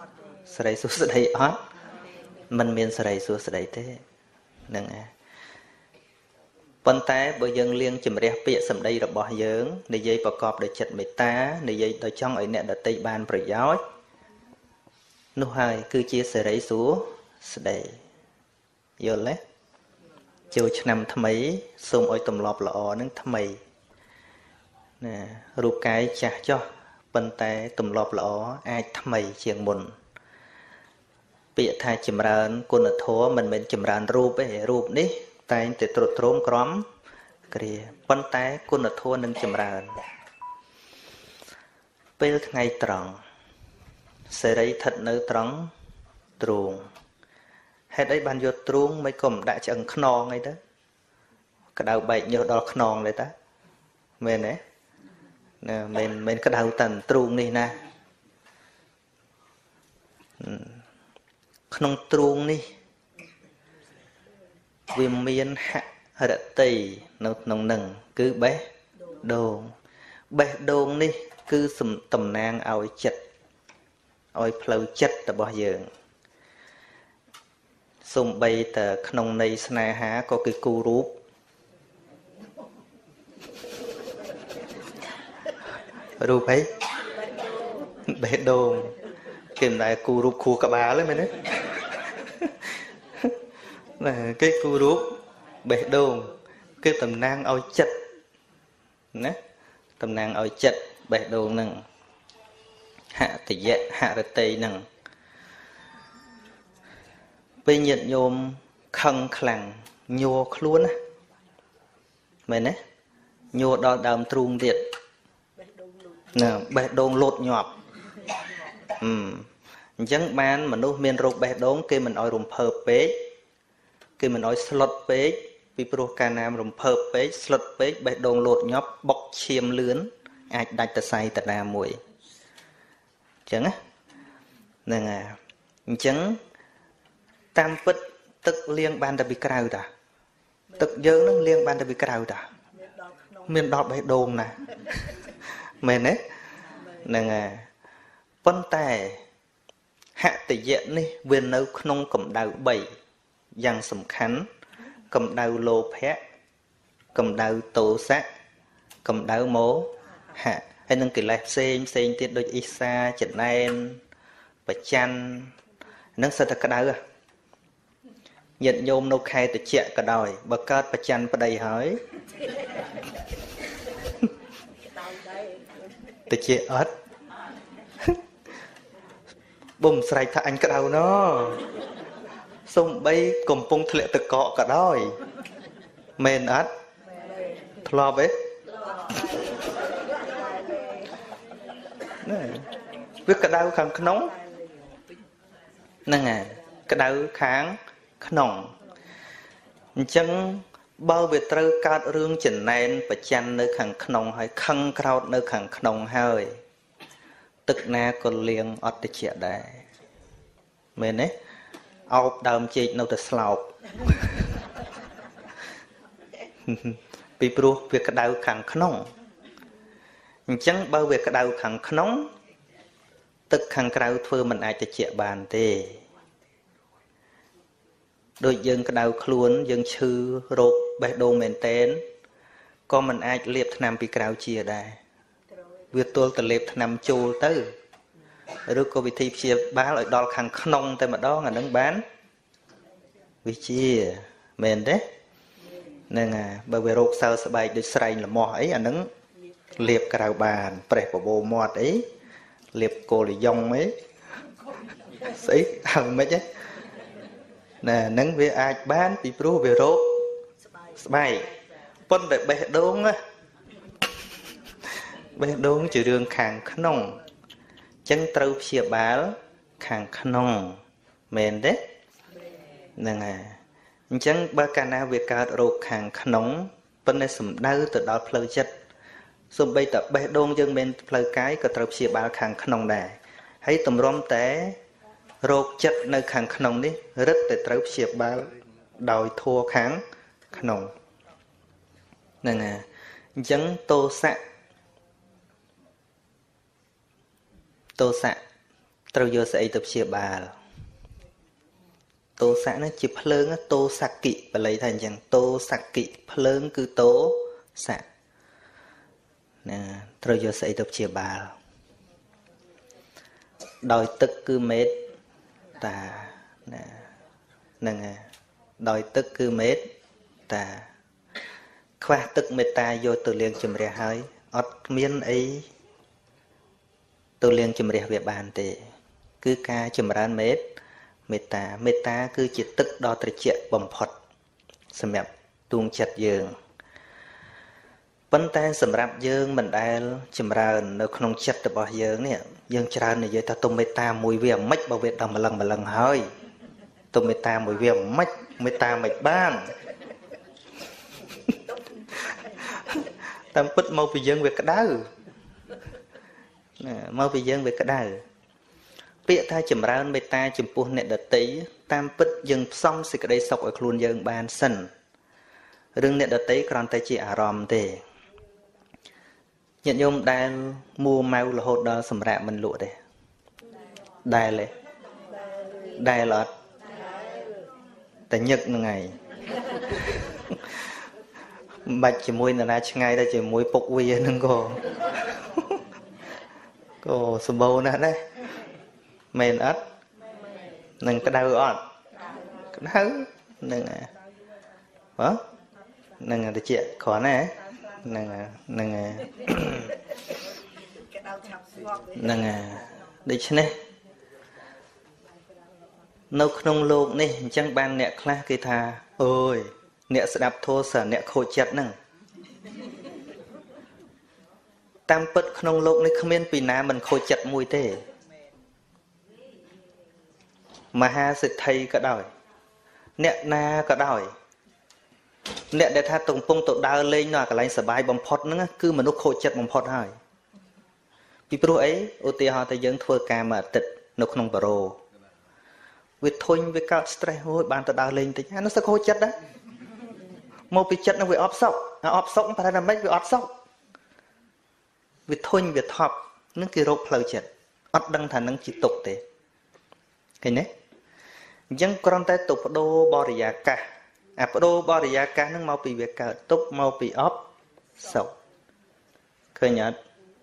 มันមានសិរីសួស្តីទេហ្នឹងហើយប៉ុន្តែបើយើងលាងជំរះពាក្យសម្ដីរបស់យើងនិយាយប្រកបដោយចិត្តមេត្តានិយាយដោយចង់ឲ្យអ្នកដទៃបានប្រយោជន៍នោះហើយគឺជាសិរីសួស្តីយល់ទេចូលឆ្នាំថ្មីសូមឲ្យទម្លាប់ល្អនឹងថ្មីណារូបកាយចាស់ចោះប៉ុន្តែទម្លាប់ល្អអាចថ្មីជាងមុនពាក្យថាចម្រើនគុណធម៌មិនមែនចម្រើនរូបទេរូបនេះតែងតែទ្រុឌទ្រោមក្រំគ្រាប៉ុន្តែគុណធម៌នឹងចម្រើនពេលថ្ងៃត្រង់សេរីស្ថិតនៅត្រង់ទ្រូងហេតុអីបានយកទ្រូងមិនក៏មិនដាក់ឆ្អឹងខ្នងអីទៅក្តៅបែកញើសដល់ខ្នងเลยតាមែនទេណាមិនក្តៅតែទ្រូងនេះណាក្នុងទ្រូងនេះវាមានហរតីនៅក្នុងនឹងគឺបេះដូងបេះដូងនេះគឺតំណាងឲ្យចិត្តឲ្យផ្លូវចិត្តរបស់យើងសូម្បីតែក្នុងន័យស្នេហាក៏គឺគូរូបរូបអីបេះដូងគេមិនដែលគូរូបខួរក្បាលទេមែនទេណាគេគូរូបបេះដូងគឺតំណាងឲ្យចិត្តណាតំណាងឲ្យចិត្តបេះដូងហ្នឹងហតយៈហរតីហ្នឹងពេលញាតិញោមខឹងខ្លាំងញ័រខ្លួនណាមែនទេញ័រដល់ដើមទ្រូងទៀតណាបេះដូងលោតញាប់អញ្ចឹងបានមនុស្សមានរោគបេះដូងគេមិនអោយរំភើបពេកគេមិនអោយស្លុតពេកពីព្រោះកាលណារំភើបពេកស្លុតពេកបេះដូងលោតញាប់បុកឈាមលឿនអាចដាច់តសៃតាណាមួយអញ្ចឹងណាហ្នឹងហើយអញ្ចឹងតាមពិតទឹកលាងបានតែពីក្រៅតាទឹកយើងនឹងលាងបានតែពីក្រៅតាមានដល់បេះដូងណាមែនទេហ្នឹងហើយប៉ុន្តែហតយៈនេះវានៅក្នុងកម្ដៅ3យ៉ាងសំខាន់កម្ដៅលោភៈកម្ដៅទោសៈកម្ដៅមោហៈហើយនឹងកិលេសផ្សេងទៀតដូចអ៊ីសាចំណែនបច្ចាន់នឹងសិតតែក្ដៅញាតិញោមនៅខែតិចក៏ដោយបើកើតបច្ចាន់ប្តីហើយតិចអត់បំស្រែកថាអញក្តៅណោសំបីកំពុងធ្លាក់ទឹកកកក៏ដោយមែនអត់ធ្លាប់ទេណាវាក្តៅខាងក្នុងហ្នឹងហើយក្តៅខាងក្នុងអញ្ចឹងបើវាត្រូវកើតរឿងចំណែនបច្ចាន់នៅខាងក្នុងហើយខឹងក្រោតនៅខាងក្នុងហើយទឹកណាក៏លាងអត់តិចដែរមែនទេអោបដើមចេកនៅតែស្លោកពីព្រោះវាក្តៅខាងក្នុងអញ្ចឹងបើវាក្តៅខាងក្នុងទឹកខាងក្រៅធ្វើមិនអាចតិចបានទេដូចយើងក្តៅខ្លួនយើងឈឺរោគបេះដូងមែនតែនក៏មិនអាចលាបថ្នាំពីក្រៅជាដែរវាទល់តែលេបថ្នាំចូលទៅឬក៏វិធីព្យាបាលឲ្យដល់ខាងក្នុងតែម្ដងអានឹងបានវិជាមែនទេហ្នឹងហើយបើវារោគសើស្បែកដូចស្រែងលមាស់អីអានឹងលាបក្រៅបានប្រេះបបោមាត់អីលាបកូលយ៉ុងអីស្អីហើយមិនទេណាហ្នឹងវាអាចបានពីព្រោះវារោគស្បែកប៉ុន្តែបេះដូងណាបេះដូងជារឿងខាងក្នុងអញ្ចឹងត្រូវព្យាបាលខាងក្នុងមែនទេហ្នឹងហើយអញ្ចឹងបើកាលណាវាកើតរោគខាងក្នុងប៉ុន្តែសំដៅទៅដល់ផ្លូវចិត្តសូម្បីតែបេះដូងយើងមានផ្លូវកាយក៏ត្រូវព្យាបាលខាងក្នុងដែរហើយទម្រាំតែរោគចិត្តនៅខាងក្នុងនេះរឹតតែត្រូវព្យាបាលដោយធัวខាងក្នុងហ្នឹងហើយអញ្ចឹងទោសៈត្រូវយកស្អីទៅព្យាបាលទោសៈនេះជាភ្លើងទោសកិបល័យថាអញ្ចឹងទោសកិភ្លើងគឺទោសៈណាត្រូវយកស្អីទៅព្យាបាលដោយទឹកគឺមេត្តាណាហ្នឹងហើយដោយទឹកគឺមេត្តាខ្វះទឹកមេត្តាយកទៅលាងជំរះហើយអត់មានអីទៅលាងជំរះវាបានទេគឺការចម្រើនមេត្មេត្តាគឺជាទឹកដ៏ត្រជាក់បំផុតសម្រាប់ទួងចិត្តយើងប៉ុន្តែសម្រាប់យើងមិនដែលចម្រើននៅក្នុងចិត្តរបស់យើងនេះយើងច្រើននិយាយថាទុំមេត្តាមួយវាមិនបើវាដល់ម្លឹងហើយទុំមេត្តាមួយវាមិនមេត្តាមិនបានតាមពិតមកពីយើងវាក្តៅមកពីយើងវាក្តៅពាក្យថាចម្រើនមេត្តាចំពោះអ្នកដទៃតាមពិតយើងផ្សំសេចក្តីសុខឲ្យខ្លួនយើងបានសិនរឿងអ្នកដទៃគ្រាន់តែជាអារម្មណ៍ទេញាតិញោមដែលមួម៉ៅរហូតដល់សម្រាប់មិនលក់ទេដែលអត់តែញឹកហ្នឹងហើយមិនបាច់ជាមួយនរណាឆ្ងាយតែជាមួយពុកវាហ្នឹងក៏សម្បូរណាស់ដែរមែនអត់នឹងក្តៅអត់ក្តៅនឹងនឹងតិចគ្រាន់ណានឹងដូច្នេះនៅក្នុងโลกនេះអញ្ចឹងបានអ្នកខ្លះគេថាអូយអ្នកស្ដាប់ធម៌សើអ្នកខូចចិត្តហ្នឹងតាមពិតក្នុងโลกនេះគ្មានពីណាមិនខូចចិត្តមួយទេមហាសិទ្ធិក៏ដោយអ្នកណាក៏ដោយអ្នកដែលថាកំពុងទៅដើរលេងនៅកន្លែងសប្បាយបំផុតហ្នឹងគឺមនុស្សខូចចិត្តបំផុតហើយពីព្រោះអីឧទាហរណ៍តែយើងធ្វើការមួយអាទិត្យនៅក្នុងបារោវាធុញវាកើត stress ហួយបានទៅដើរលេងតិចអានោះសឹកខូចចិត្តដែរមកពីចិត្តនោះវាអបសុកប្រហែលតែមិនវាអត់សុកវាធុញវាថប់នឹងគេរោគផ្លូវចិត្តអត់ដឹងថានឹងជាទុកទេឃើញទេអញ្ចឹងគ្រាន់តែទៅបដូរបរិយាកាសអាបដូរបរិយាកាសហ្នឹងមកពីវាកើតទុកមកពីអបសុកឃើញអត់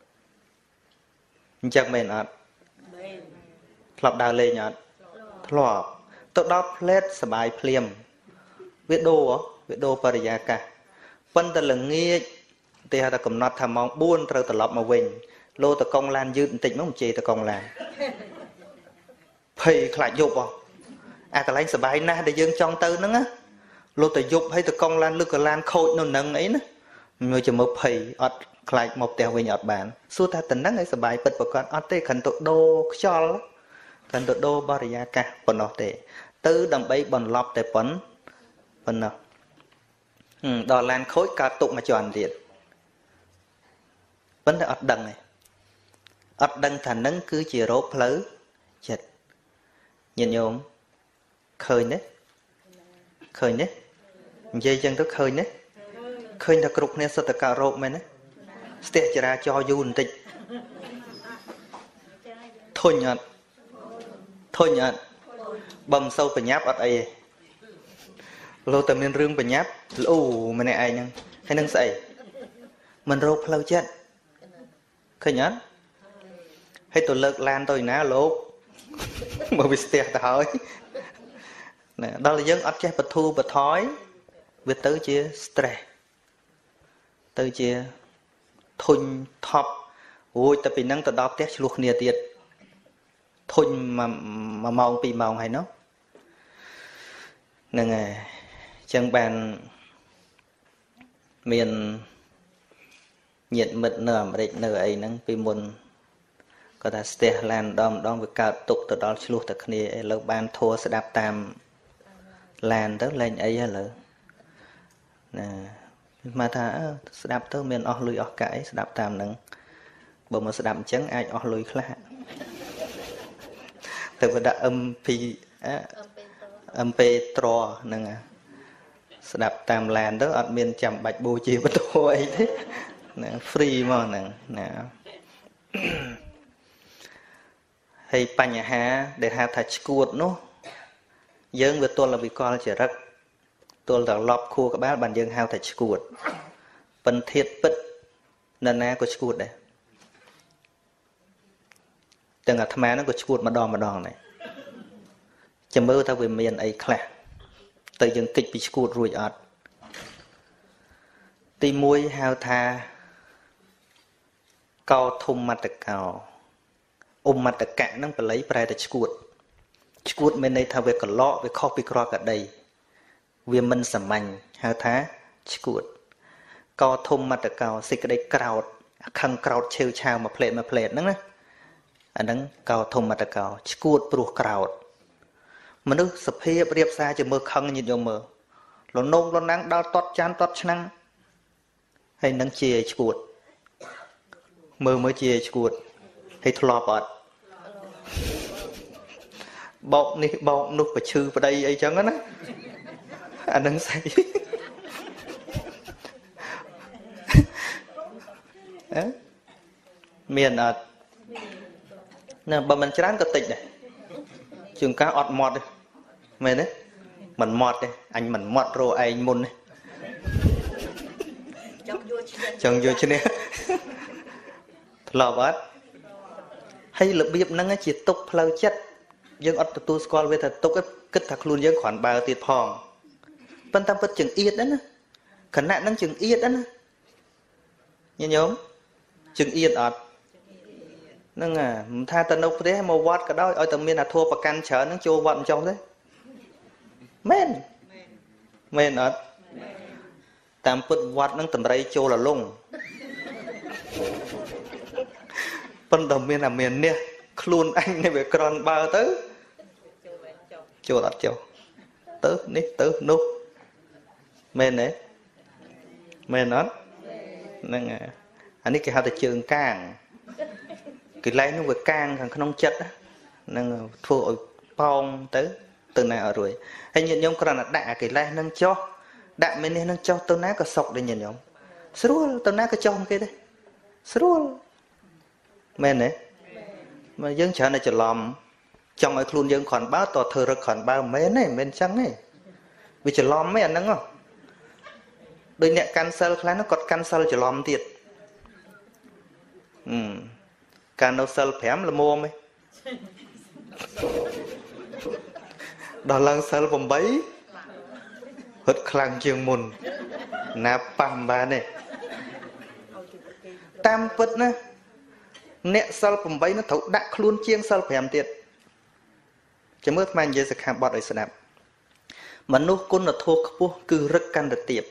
អញ្ចឹងមែនអត់ធ្លាប់ដើរលេងអត់ធ្លាប់ទៅដល់ផ្លែតសបាយភ្លាមវាដូរបរិយាកាសប៉ុន្តែល្ងាចទេហៅថាកំណត់ថាម៉ោង4ត្រូវត្រឡប់មកវិញលោតកង់ឡានយឺតបន្តិចមកជេរតកង់ឡានភ័យខ្លាចយប់អាកន្លែងសបាយណាស់ដែលយើងចង់ទៅហ្នឹងណាលោតយប់ហើយតកង់ឡានលឹកកឡានខូចនៅនឹងអីណាមើលចាំមើលភ័យអត់ខ្លាចមកផ្ទះវិញអត់បានសួរថាតំណឹងឲ្យសបាយពិតប្រកបអត់ទេគ្រាន់តែដូរខ្យល់គ្រាន់តែដូរបរិយាកាសប៉ុណ្ណោះទេទៅដើម្បីបន្លប់តែប៉ុណ្ណោះដល់ឡានខូចកើតទុកមួយជាន់ទៀតប៉ុន្តែអត់ដឹងទេអត់ដឹងថានឹងគឺជារោគផ្លូវចិត្តញាតិញោមឃើញទេនិយាយចឹងទៅឃើញទេឃើញថាគ្រប់គ្នាសុទ្ធតែកើតរោគមែនទេស្ទះចរាចរណ៍យូរបន្តិចធុញអត់បើមិនសូវបញ្ញាប់អត់អីទេលោតែមានរឿងបញ្ញាប់លូម្នាក់ឯងហ្នឹងហើយនឹងស្អីមិនរោគផ្លូវចិត្តឃើញអត់ហើយទៅលើកឡានទៅណាលោកបើវាស្ទះទៅហើយណាដល់យើងអត់ចេះបធូរបថយវាទៅជា stress ទៅជាធុញថប់រួចតែពីហ្នឹងទៅដល់ផ្ទះឆ្លោះគ្នាទៀតធុញ1ម៉ោង2ម៉ោងហើយនោះហ្នឹងហើយអញ្ចឹងបានមានញាតិមិត្តនៅអាមេរិកនៅអីហ្នឹងពីមុនគាត់ថាស្ទះឡានម្ដងវាកើតទុកទៅដល់ឆ្លោះតែគ្នាឥឡូវបានធัวស្ដាប់តាមឡានទៅលែងអីឥឡូវណាមកថាស្ដាប់ទៅមានអស់លុយអស់កាក់អីស្ដាប់តាមហ្នឹងបើមកស្ដាប់អញ្ចឹងអាចអស់លុយខ្លះទៅបដាក់ MP3 ហ្នឹងស្ដាប់តាមឡានទៅអត់មានចាំបាច់បូជាវត្ថុអីទេណា free មកហ្នឹងណាហើយបញ្ហាដែលហៅថាឈួតនោះយើងវាទល់វិកលចរិតទល់តែឡប់ខួរក្បាលបានយើងហៅថាឈួតពិនធាតពិតនរណាក៏ឈួតដែរទាំងអាត្មាហ្នឹងក៏ឈួតម្ដងដែរចាំមើលថាវាមានអីខ្លះទៅយើងគិតពីឈួតរួចអត់ទី1ហៅថាកោធុមមតកោអ៊ុមមតកៈហ្នឹងបល័យប្រែតែឈួតឈួតមានន័យថាវាកឡកវាខុសពីក្រកដីវាមិនសាមញ្ញហៅថាឈួតកធំមតកោសេចក្តីក្រោតខឹងក្រោតឆេវឆាវមួយផ្លេតហ្នឹងណាអាហ្នឹងកោធំមតកោឈួតព្រោះក្រោតមនុស្សសភាពរៀបសារជាមើលខឹងញាតិញោមមើលលនងលណាំងដល់តត់ចានតត់ឆ្នាំងហើយនឹងជាឈួតមើលជាឈួតហើយធ្លាប់អត់បោកនេះបោកនោះប្រឈឺប្តីអីចឹងណាអានឹងស្អីមានអត់ណាបើមិនច្រើនក៏តិចដែរជាងការអត់មាត់ទេមែនទេមិនមាត់ទេអញមិនមាត់រកឯងមុនទេចង់យកឈ្នះធ្លាប់អត់ហើយរបៀបហ្នឹងជាទុកផ្លូវចិត្តយើងអត់ទទួលស្គាល់វាថាទុកគិតថាខ្លួនយើងគ្រាន់បើទៀតផងប៉ុន្តែពិតជើងអៀតណាខណៈហ្នឹងជើងអៀតណាញញោមជើងអៀតអត់ហ្នឹងមិនថាទៅនៅផ្ទះមកវត្តក៏ដោយឲ្យតែមានអាធัวប្រកាន់ច្រើនហ្នឹងចូលវត្តមិនចុះទេមែនអត់តាមពុតវត្តហ្នឹងតម្រៃចូលរលងប៉ុន្តែមានអាមាននេះខ្លួនអញនេះវាក្រន់បើទៅចូលអត់ចុះទៅនេះទៅនោះមែនទេមែនអត់ហ្នឹងអានេះគេហៅថាជើងកាងកន្លែងនោះវាកាងខាងក្នុងចិត្តហ្នឹងធ្វើឲ្យប៉ោងទៅណាអត់រួយហើយញាតិញោមគ្រាន់តែដាក់អាកន្លែងហ្នឹងចុះដាក់មេនេះហ្នឹងចុះទៅណាក៏សុកដែរញាតិញោមស្រួលទៅណាក៏ចុះគេដែរស្រួលមែនទេមកយើងច្រើនតែច្រឡំចង់ឲ្យខ្លួនយើងគ្រាន់បើតធ្វើរឹកគ្រាន់បើមិនមែនទេមិនអញ្ចឹងទេវាច្រឡំទេអាហ្នឹងដូចអ្នកកាន់សិលខ្លះនោះគាត់កាន់សិលច្រឡំទៀតកាលនៅសិល5ល្មមទេដល់ឡើងសិល8ហត់ខ្លាំងជាងមុនណាប៉ះមិនបានទេតាមពិតណាអ្នកសិល8នោះត្រូវដាក់ខ្លួនជាងសិល5ទៀតចាំមើលអាត្មានិយាយសិក្ខាបទឲ្យស្ដាប់មនុស្សគុណធម៌ខ្ពស់គឺរឹកកាន់តែទៀត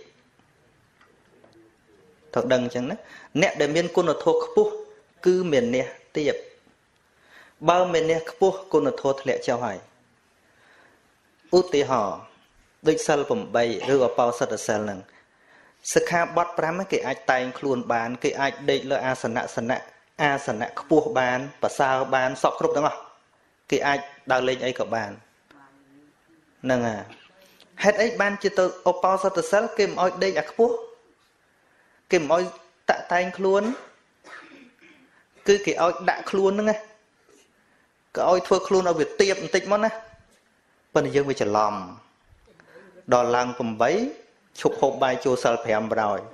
ត្រូវដឹងអញ្ចឹងណាអ្នកដែលមានគុណធម៌ខ្ពស់គឺមានអ្នកទៀតបើមានអ្នកខ្ពស់គុណធម៌ធ្លាក់ចុះហើយឧទាហរណ៍ដូចសិល8ឬអបោសិទ្ធសិលហ្នឹងសិក្ខាបទ5គេអាចតែងខ្លួនបានគេអាចដេកលើអាសនៈខ្ពស់បានប្រសើរបានសពគ្រប់ទាំងអស់គេអាចដើរលេងអីក៏បានហ្នឹងហេតុអីបានជាទៅអបោសិទ្ធសិលគេមិនអោយដេកអាខ្ពស់គេមិនអោយតាក់តែងខ្លួនគឺគេអោយដាក់ខ្លួនហ្នឹងណាក៏អោយធ្វើខ្លួនឲ្យវាទៀបបន្តិចមកណាប៉ុន្តែយើងវាច្រឡំដល់ឡើង8ឈប់ហូបបាយចូលសិល5បណ្ដោយ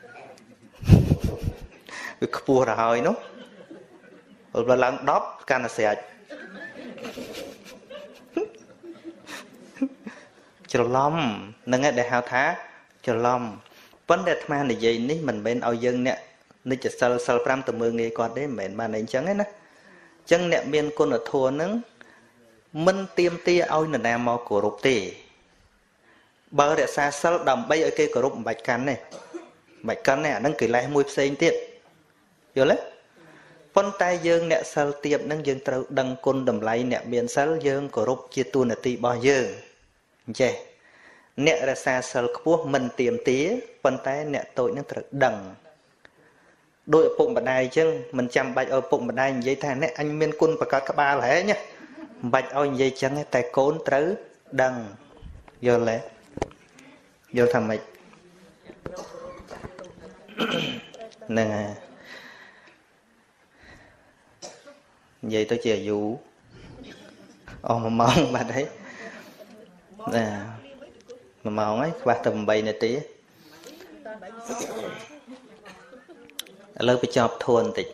វាខ្ពស់ទៅហើយនោះដល់ឡើង10កាន់តែស្រាច់ច្រឡំហ្នឹងឯងដែលហៅថាច្រឡំប៉ុន្តែអាត្មានិយាយនេះមិនមែនឲ្យយើងអ្នកនិច្ចសិល5ទៅមើលងាយគាត់ទេមិនមែនបានអីចឹងទេណាអញ្ចឹងអ្នកមានគុណធម៌ហ្នឹងមិនទាមទារឲ្យនរណាមកគោរពទេបើរក្សាសិលដើម្បីឲ្យគេគោរពមិនបាច់កាន់ទេមិនបាច់កាន់ទេអាហ្នឹងកិលេសមួយផ្សេងទៀតយល់ទេប៉ុន្តែយើងអ្នកសិលទៀបហ្នឹងយើងត្រូវដឹងគុណតម្លៃអ្នកមានសិលយើងគោរពជាទូនាទីរបស់យើងអញ្ចេះអ្នករក្សាសិលខ្ពស់មិនទាមទារប៉ុន្តែអ្នកតូចហ្នឹងត្រូវដឹងដោយឪពុកម្ដាយអញ្ចឹងមិនចាំបាច់ឲ្យឪពុកម្ដាយនិយាយថាអ្នកអញមានគុណប្រកាសក្បាលហែងមិនបាច់ឲ្យនិយាយអញ្ចឹងតែកូនត្រូវដឹងយល់ទេយល់ថាម៉េចហ្នឹងហើយនិយាយទៅជាអាយុអស់1ម៉ោងបាត់ហើយណា1ម៉ោងហើយខ្វះតែ8នាទីឥឡូវបញ្ចប់ធួនបន្តិច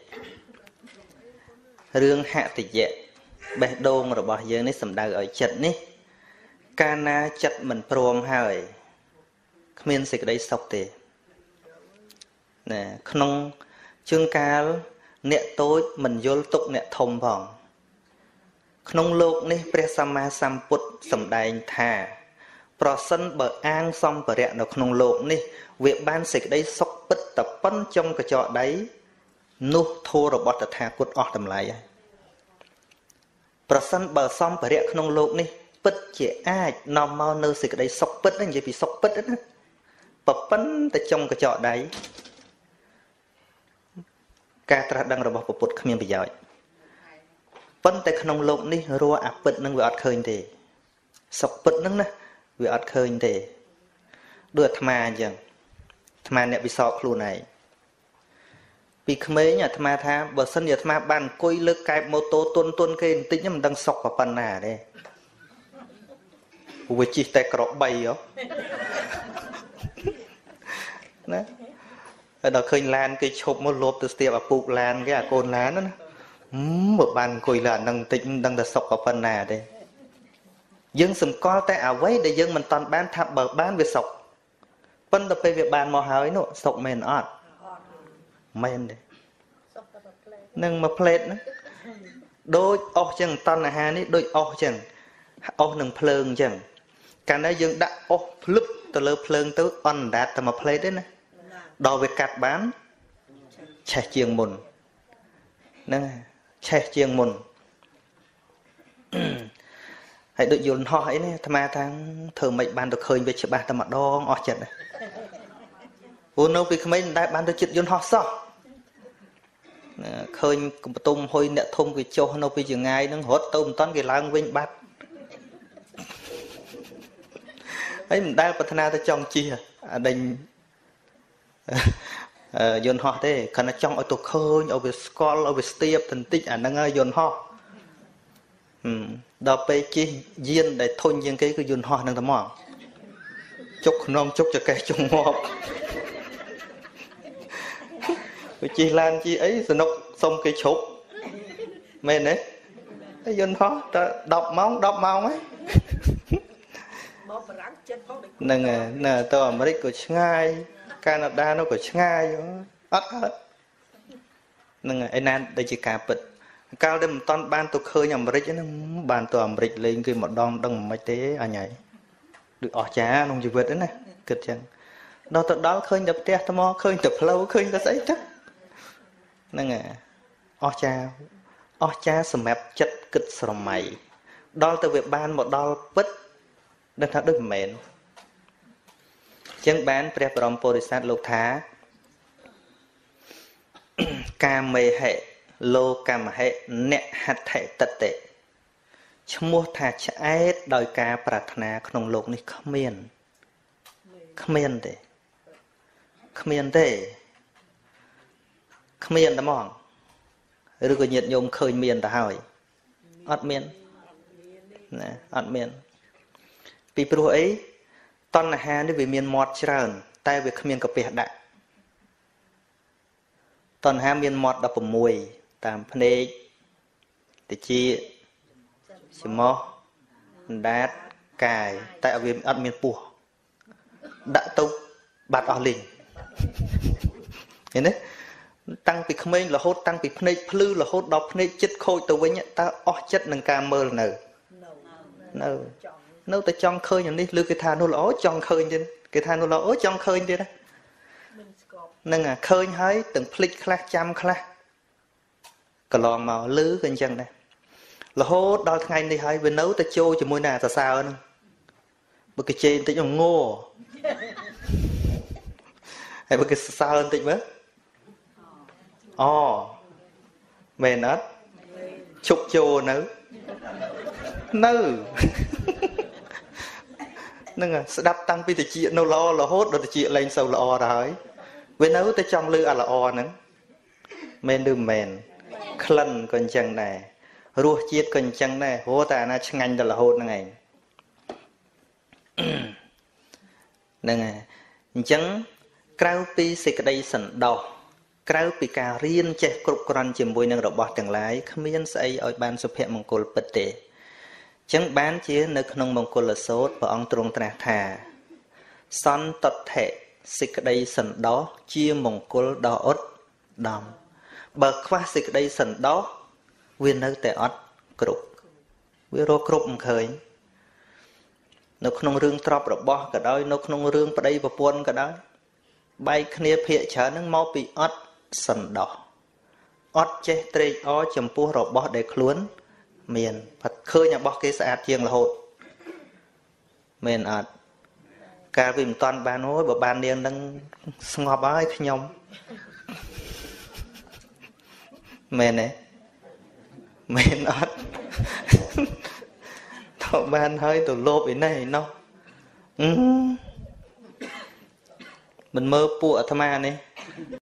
រឿងហតិយៈបេះដូងរបស់យើងនេះសំដៅឲ្យចិត្តនេះកាលណាចិត្តមិនព្រមហើយគ្មានសេចក្តីសុខទេណាក្នុងជើងកាលអ្នកតូចមិនយល់ទុកអ្នកធំផងក្នុងលោកនេះព្រះសម្មាសម្ពុទ្ធសម្ដែងថាប្រសិនបើអាងសម្ភារៈនៅក្នុងលោកនេះវាបានសេចក្តីសុខពិតតែប៉ុនចុងកញ្ចក់ដៃនោះធម៌របស់តថាគតអស់តម្លៃហើយប្រសិនបើសម្ភារៈក្នុងលោកនេះពិតជាអាចនាំមកនៅសេចក្តីសុខពិតនិយាយពីសុខពិតណាប៉ុនតែចុងកញ្ចក់ដៃការត្រាស់ដឹងរបស់ពុទ្ធគ្មានប្រយោជន៍ប៉ុន្តែក្នុងលោកនេះរាល់អាពិតនឹងវាអត់ឃើញទេសុខពិតនឹងណាវាអត់ឃើញទេដូចអាត្មាអញ្ចឹងអាត្មាអ្នកវិសោធន៍ខ្លួនឯងពីក្មេងអាត្មាថាបើសិនជាអាត្មាបានអង្គុយលើកកែបម៉ូតូទុនគេបន្តិចមិនដឹងសុខប៉ុណ្ណាទេវាជិះតែក្របីហ៎ណាហើយដល់ឃើញឡានគេឈប់មកលបទៅស្ទាបអាពូកឡានគេអាកូនឡានណាមើលបានអង្គុយលើអានឹងបន្តិចមិនដឹងតែសុខប៉ុណ្ណាទេយើងសម្គាល់តែអ្វីដែលយើងមិនតាន់បានថាបើបានវាសុខប៉ុន្តែពេលវាបានមកហើយនោះសុខមែនអត់មែនទេនឹងមួយផ្លេតហ្នឹងដូចអស់ចឹងតណ្ហានេះដូចអស់ចឹងអស់នឹងភ្លើងចឹងកាលណាយើងដាក់អស់ភ្លឹបទៅលើភ្លើងទៅអណ្ដាតតែមួយផ្លេតទេណាដល់វាកាត់បានឆេះជាងមុនហ្នឹងឆេះជាងមុនហើយដូចយន្តហោះអីនេះអាត្មាថាធ្វើមិនបានទៅឃើញវាច្បាស់តែម្ដងអស់ចិត្តណាព្រោះនៅពីក្មេងមិនដែលបានទៅចិត្តយន្តហោះសោះឃើញបន្ទុំហុយអ្នកធំគេចុះនៅពីចងាយហ្នឹងរត់ទៅមិនតាន់គេឡើងវិញបាត់ហើយមិនដែលប្រាថ្នាទៅចង់ជិះអាដេញយន្តហោះទេគ្រាន់តែចង់ឲ្យទៅឃើញឲ្យវាស្គាល់ឲ្យវាស្ទាបបន្តិចអាហ្នឹងហើយយន្តហោះដល់ពេលជិះយានដែលធុញជាងគេគឺយន្តហោះហ្នឹងតែមកជុកខ្នងជុកចកេះជុំងាប់វាជិះឡានជិះអីសនុកសុំគេឈប់មែនទេហើយយន្តហោះតែ10ម៉ោងហើយមកបារាំងចិត្តផងហ្នឹងណាទៅអាមេរិកក៏ឆ្ងាយកាណាដានោះក៏ឆ្ងាយអត់កើតហ្នឹងឯណាដែលជាការពិតកាលដែលមិនតាន់បានទៅឃើញអាមេរិកហ្នឹងបានទៅអាមេរិកលេងគេម្ដងដឹងមិនទេអញហើយដូចអស្ចារ្យក្នុងជីវិតហ្នឹងណាគិតចឹងដល់ទៅដល់ឃើញតែផ្ទះថ្មឃើញតែផ្លូវឃើញតែស្អីទៅហ្នឹងអស្ចារ្យសម្រាប់ចិត្តគិតស្រមៃដល់ទៅវាបានមកដល់ពិតដឹងថាដូចមិនមែនចឹងបានព្រះបរមពុរិស័ទលោកថាកាមេហិលោកម្មហិអ្នកហត្ថិតតិឈ្មោះថាឆ្អែតដោយការប្រាថ្នាក្នុងโลกនេះគ្មានទេគ្មានតែហ្មងឬក៏ញាតិញោមឃើញមានទៅហើយអត់មានណាអត់មានពីព្រោះអីតណ្ហានេះវាមានមាត់ច្រើនតែវាគ្មានកាពះដាក់តណ្ហាមានមាត់16តាមភ្នែកតិចច្រមុះអណ្ដាតកាយតែវាអត់មានពោះដាក់ទៅបាត់អស់លីងឃើញទេតាំងពីក្មេងរហូតតាំងពីភ្នែកភ្លឺរហូតដល់ភ្នែកចិត្តខូចទៅវិញតើអស់ចិត្តនឹងការមើលនៅតែចង់ឃើញនេះឬគេថានោះល្អចង់ឃើញទៀតគេថានោះល្អចង់ឃើញទៀតហ្នឹងឃើញហើយទាំងភ្លេចខ្លះចាំខ្លះកន្លងមកលឺក៏អញ្ចឹងដែររហូតដល់ថ្ងៃនេះហើយវានៅតែចូលជាមួយនឹងសរសើរហ្នឹងបើគេជេរបន្តិចងោហើយបើគេសរសើរបន្តិចមើលអូមែនអត់ឈប់ចូលនៅហ្នឹងស្ដាប់តាំងពីតិចនៅល្អរហូតដល់តិចលែងសូវល្អទៅហើយវានៅតែចង់លឺអាល្អហ្នឹងមែនឬមិនមែនក្លិនក៏អញ្ចឹងដែររសជាតិក៏អញ្ចឹងដែរព្រោះតែអាណាឆ្ងាញ់ដល់រហូតហ្នឹងឯងហ្នឹងហើយអញ្ចឹងក្រៅពីសេចក្តីសន្តោសក្រៅពីការរៀនចេះគ្រប់គ្រាន់ជាមួយនឹងរបស់ទាំងឡាយគ្មានស្អីឲ្យបានសុភមង្គលពិតទេចឹងបានជានៅក្នុងមង្គលសូត្រព្រះអង្គទ្រង់ត្រាស់ថាសន្តថៈសេចក្តីសន្តោសជាមង្គលដ៏ឧត្តមបើខ្វះសេចក្តីសន្តោសវានៅតែអត់គ្រប់វារកគ្រប់មិនឃើញនៅក្នុងរឿងទ្រព្យរបស់ក៏ដោយនៅក្នុងរឿងប្តីប្រពន្ធក៏ដោយបែកគ្នាភាកច្រើនហ្នឹងមកពីអត់សន្តោសអត់ចេះត្រេកអរចំពោះរបស់ដែលខ្លួនមានផាត់ឃើញរបស់គេស្អាតជាងរហូតមែនអត់កាលវាមិនតាន់បានអូយបើបាននាងនឹងស្ងប់ហើយខ្ញុំមែនទេមែនអត់ទៅបានហើយទៅលោភឯនេះឯណោះមិនមើលពួកអាត្មានេះ